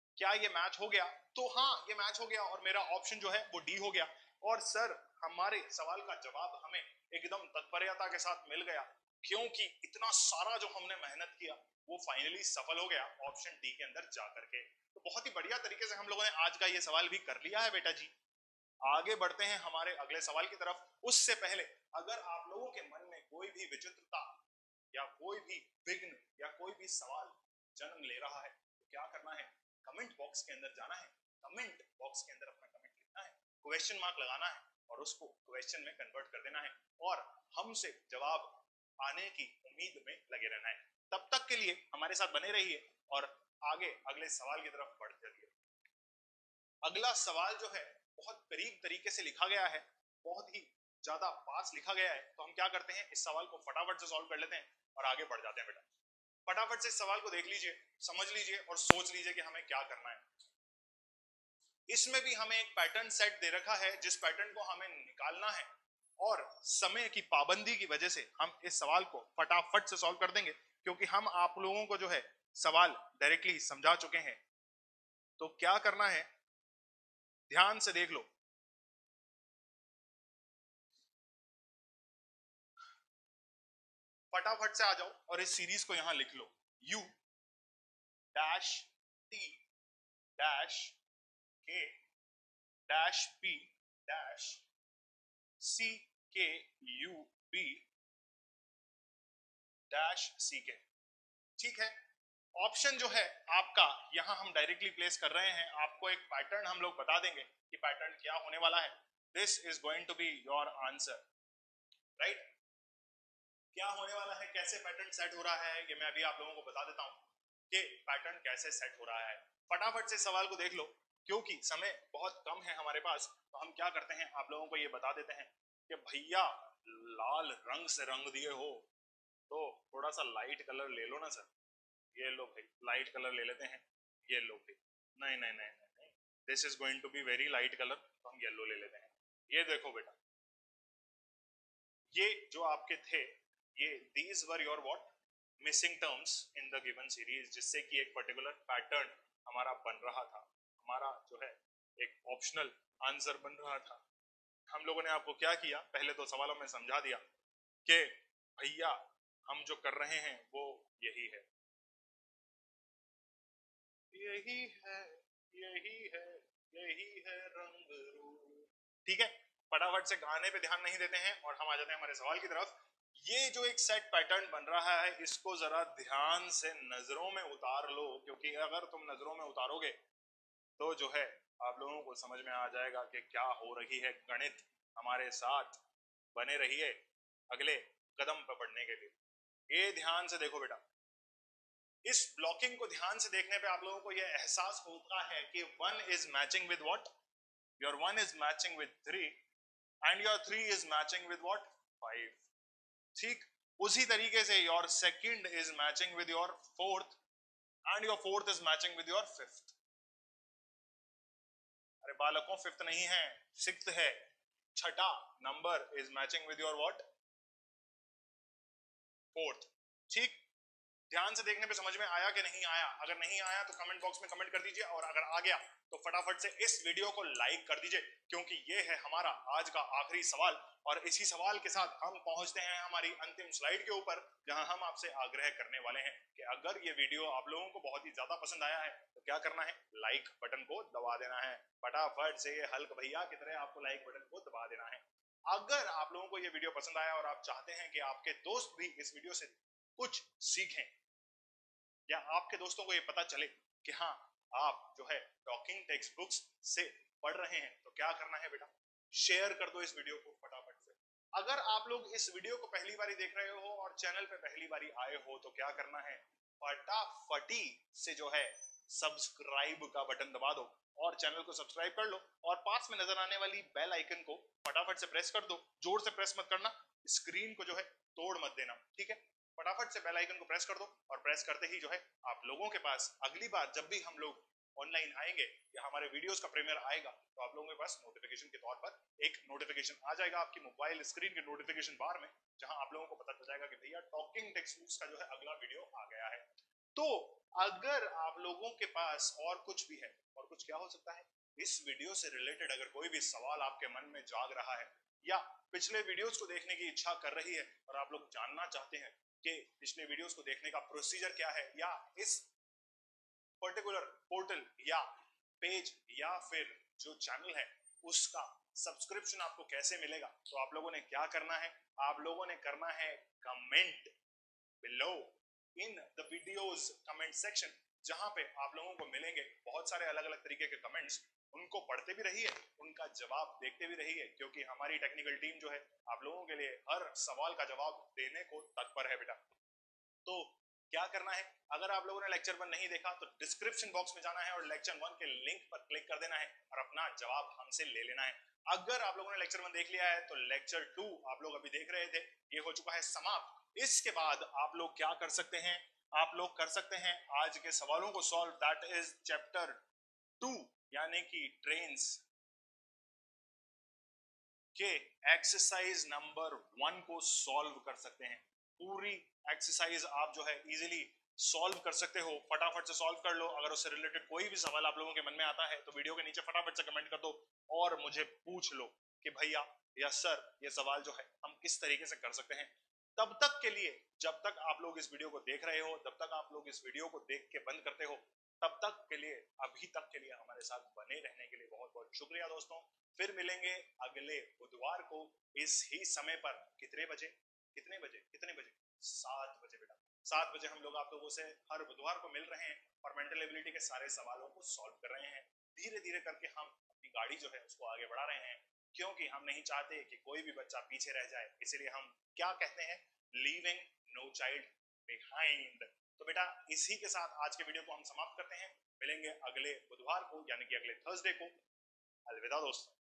क्या ये मैच हो गया? तो हाँ, ये मैच हो गया और मेरा ऑप्शन जो है वो डी हो गया। और सर, हमारे सवाल का जवाब हमें एकदम तत्परता के साथ मिल गया, क्योंकि इतना सारा जो हमने मेहनत किया वो फाइनली सफल हो गया ऑप्शन डी के अंदर जा करके। तो बहुत ही बढ़िया तरीके से हम लोगों ने आज का ये सवाल भी कर लिया है बेटा जी। आगे बढ़ते हैं हमारे अगले सवाल की तरफ। उससे पहले अगर आप लोगों के मन में कोई भी विचित्रता या कोई भी विघ्न या कोई भी सवाल जन्म ले रहा है तो क्या करना है? कमेंट बॉक्स के अंदर जाना है, कमेंट बॉक्स के अंदर अपना कमेंट लिखना है, क्वेश्चन मार्क लगाना है और उसको क्वेश्चन में कन्वर्ट कर देना है और हमसे जवाब आने की उम्मीद में लगे रहना है। तब तक के लिए हमारे साथ बने रहिए और आगे अगले सवाल की तरफ बढ़ते रहिए। अगला सवाल जो है बहुत करीब तरीके से लिखा गया है, बहुत ही ज्यादा पास लिखा गया है। तो हम क्या करते हैं, इस सवाल को फटाफट से सॉल्व कर लेते हैं और आगे बढ़ जाते हैं बेटा। फटाफट से इस सवाल को देख लीजिए, समझ लीजिए और सोच लीजिए कि हमें क्या करना है। इसमें भी हमें एक पैटर्न सेट दे रखा है जिस पैटर्न को हमें निकालना है और समय की पाबंदी की वजह से हम इस सवाल को फटाफट से सॉल्व कर देंगे, क्योंकि हम आप लोगों को जो है सवाल डायरेक्टली समझा चुके हैं। तो क्या करना है, ध्यान से देख लो। फटाफट से आ जाओ और इस सीरीज को यहां लिख लो, u dash t dash k dash p dash c k u b dash c k। ठीक है, ऑप्शन जो है आपका यहां हम डायरेक्टली प्लेस कर रहे हैं। आपको एक पैटर्न हम लोग बता देंगे कि पैटर्न क्या होने वाला है। This is going to be your answer, right. क्या होने वाला है, कैसे पैटर्न सेट हो रहा है, ये मैं अभी आप लोगों को बता देता हूं कि पैटर्न कैसे सेट हो रहा है। फटाफट से सवाल को देख लो, क्योंकि समय बहुत कम है हमारे पास। तो हम क्या करते हैं, आप लोगों को ये बता देते हैं कि भैया लाल रंग से रंग दिए हो तो थोड़ा सा लाइट कलर ले लो ना सर। ये लो भाई, लाइट कलर ले लेते हैं। ये लो भाई, नहीं नहीं नहीं नहीं, this is going to be very light colour, तो हम येलो ले लेते हैं। ये देखो बेटा, ये जो आपके थे, ये these were your what missing terms in the given series, जिससे कि एक पर्टिकुलर पैटर्न हमारा बन रहा था, हमारा जो है एक ऑप्शनल आंसर बन रहा था। हम लोगों ने आपको क्या किया, पहले तो सवालों में समझा दिया कि भैया हम जो कर रहे हैं वो यही है, यही है, यही है, यही है रंग रूप। ठीक है, फटाफट से गाने पे ध्यान नहीं देते हैं और हम आ जाते हैं हमारे सवाल की तरफ। ये जो एक सेट पैटर्न बन रहा है, इसको जरा ध्यान से नजरों में उतार लो, क्योंकि अगर तुम नजरों में उतारोगे तो जो है आप लोगों को समझ में आ जाएगा कि क्या हो रही है। गणित हमारे साथ बने रहिए अगले कदम पर बढ़ने के लिए। ये ध्यान से देखो बेटा, इस ब्लॉकिंग को ध्यान से देखने पे आप लोगों को यह एहसास होता है कि one is matching with what, your one is matching with three and your three is matching with what, five. ठीक उसी तरीके से your second is matching with your fourth and your fourth is matching with your fifth. अरे बालकों, fifth नहीं है, sixth है। छठा नंबर is matching with your what, fourth. ठीक, ध्यान से देखने पे समझ में आया कि नहीं आया? अगर नहीं आया तो कमेंट बॉक्स में कमेंट कर दीजिए, और अगर आ गया तो फटाफट से इस वीडियो को लाइक कर दीजिए, क्योंकि ये है हमारा आज का आखिरी सवाल। और इसी सवाल के साथ हम पहुंचते हैं हमारी अंतिम स्लाइड के ऊपर, जहां हम आपसे आग्रह करने वाले हैं कि अगर ये वीडियो आप लोगों को बहुत ही ज्यादा पसंद आया है तो क्या करना है, लाइक बटन को दबा देना है। फटाफट से हल्क भैया की तरह आपको लाइक बटन को दबा देना है। अगर आप लोगों को ये वीडियो पसंद आया और आप चाहते हैं कि आपके दोस्त भी इस वीडियो से कुछ सीखें, या आपके दोस्तों को ये पता चले कि हाँ आप जो है टॉकिंग टेक्स्ट बुक्स से पढ़ रहे हैं, तो क्या करना है बेटा, शेयर कर दो इस वीडियो को फटाफट से। अगर आप लोग इस वीडियो को पहली बारी देख रहे हो और चैनल पे पहली बारी आए हो तो क्या करना है, फटाफटी से जो है सब्सक्राइब का बटन दबा दो और चैनल को सब्सक्राइब कर लो, और पास में नजर आने वाली बेल आइकन को फटाफट से प्रेस कर दो। जोर से प्रेस मत करना, स्क्रीन को जो है तोड़ मत देना, ठीक है। फटाफट से बेल आइकन को प्रेस कर दो, और प्रेस करते ही जो है आप लोगों के पास अगली बार जब भी हम लोग ऑनलाइन आएंगे या हमारे वीडियोस का प्रीमियर आएगा तो आप लोगों के पास नोटिफिकेशन के तौर पर एक नोटिफिकेशन आ जाएगा आपकी मोबाइल स्क्रीन के नोटिफिकेशन बार में, जहां आप लोगों को पता चल जाएगा कि भैया टॉकिंग टेक्स्ट बुक्स का जो है अगला वीडियो आ गया है। तो अगर आप लोगों के पास और कुछ भी है, और कुछ क्या हो सकता है, इस वीडियो से रिलेटेड अगर कोई भी सवाल आपके मन में जाग रहा है या पिछले वीडियोस को देखने की इच्छा कर रही है और आप लोग जानना चाहते हैं कि पिछले वीडियोस को देखने का प्रोसीजर क्या है या इस पर्टिकुलर पोर्टल या पेज या फिर जो चैनल है उसका सब्सक्रिप्शन आपको कैसे मिलेगा, तो आप लोगों ने क्या करना है, आप लोगों ने करना है comment below in the videos comment section, जहां पे आप लोगों को मिलेंगे बहुत सारे अलग अलग तरीके के कमेंट्स। उनको पढ़ते भी रहिए, उनका जवाब देखते भी रहिए, क्योंकि हमारी टेक्निकल टीम जो है आप लोगों के लिए हर सवाल का जवाब देने को तत्पर है बेटा। तो क्या करना है, अगर आप लोगों ने लेक्चर वन नहीं देखा तो डिस्क्रिप्शन बॉक्स में जाना है और लेक्चर वन के लिंक पर क्लिक कर देना है और अपना जवाब हमसे ले लेना है। अगर आप लोगों ने लेक्चर वन देख लिया है तो लेक्चर टू आप लोग अभी देख रहे थे, ये हो चुका है समाप्त। इसके बाद आप लोग क्या कर सकते हैं, आप लोग कर सकते हैं आज के सवालों को solve, that is chapter two यानी कि ट्रेन्स के एक्सरसाइज नंबर वन को सॉल्व कर सकते हैं। पूरी एक्सरसाइज आप जो है इजीली सॉल्व कर सकते हो, फटाफट से सॉल्व कर लो। अगर उससे रिलेटेड कोई भी सवाल आप लोगों के मन में आता है तो वीडियो के नीचे फटाफट से कमेंट कर दो और मुझे पूछ लो कि भैया या सर ये सवाल जो है हम किस तरीके से कर सकते हैं। तब तक के लिए, जब तक आप लोग इस वीडियो को देख रहे हो, तब तक आप लोग इस वीडियो को देख के बंद करते हो, तब तक के लिए, अभी तक के लिए हमारे साथ बने रहने के लिए बहुत बहुत शुक्रिया दोस्तों। फिर मिलेंगे अगले बुधवार को इस ही समय पर। कितने बजे कितने बजे कितने बजे सात बजे बेटा, सात बजे हम लोग आप लोगों से हर बुधवार को मिल रहे हैं और मेंटल एबिलिटी के सारे सवालों को सॉल्व कर रहे हैं। धीरे धीरे करके हम अपनी गाड़ी जो है उसको आगे बढ़ा रहे हैं, क्योंकि हम नहीं चाहते कि कोई भी बच्चा पीछे रह जाए। इसलिए हम क्या कहते हैं, लीविंग नो चाइल्ड बिहाइंड। तो बेटा इसी के साथ आज के वीडियो को हम समाप्त करते हैं। मिलेंगे अगले बुधवार को यानी कि अगले थर्सडे को। अलविदा दोस्तों।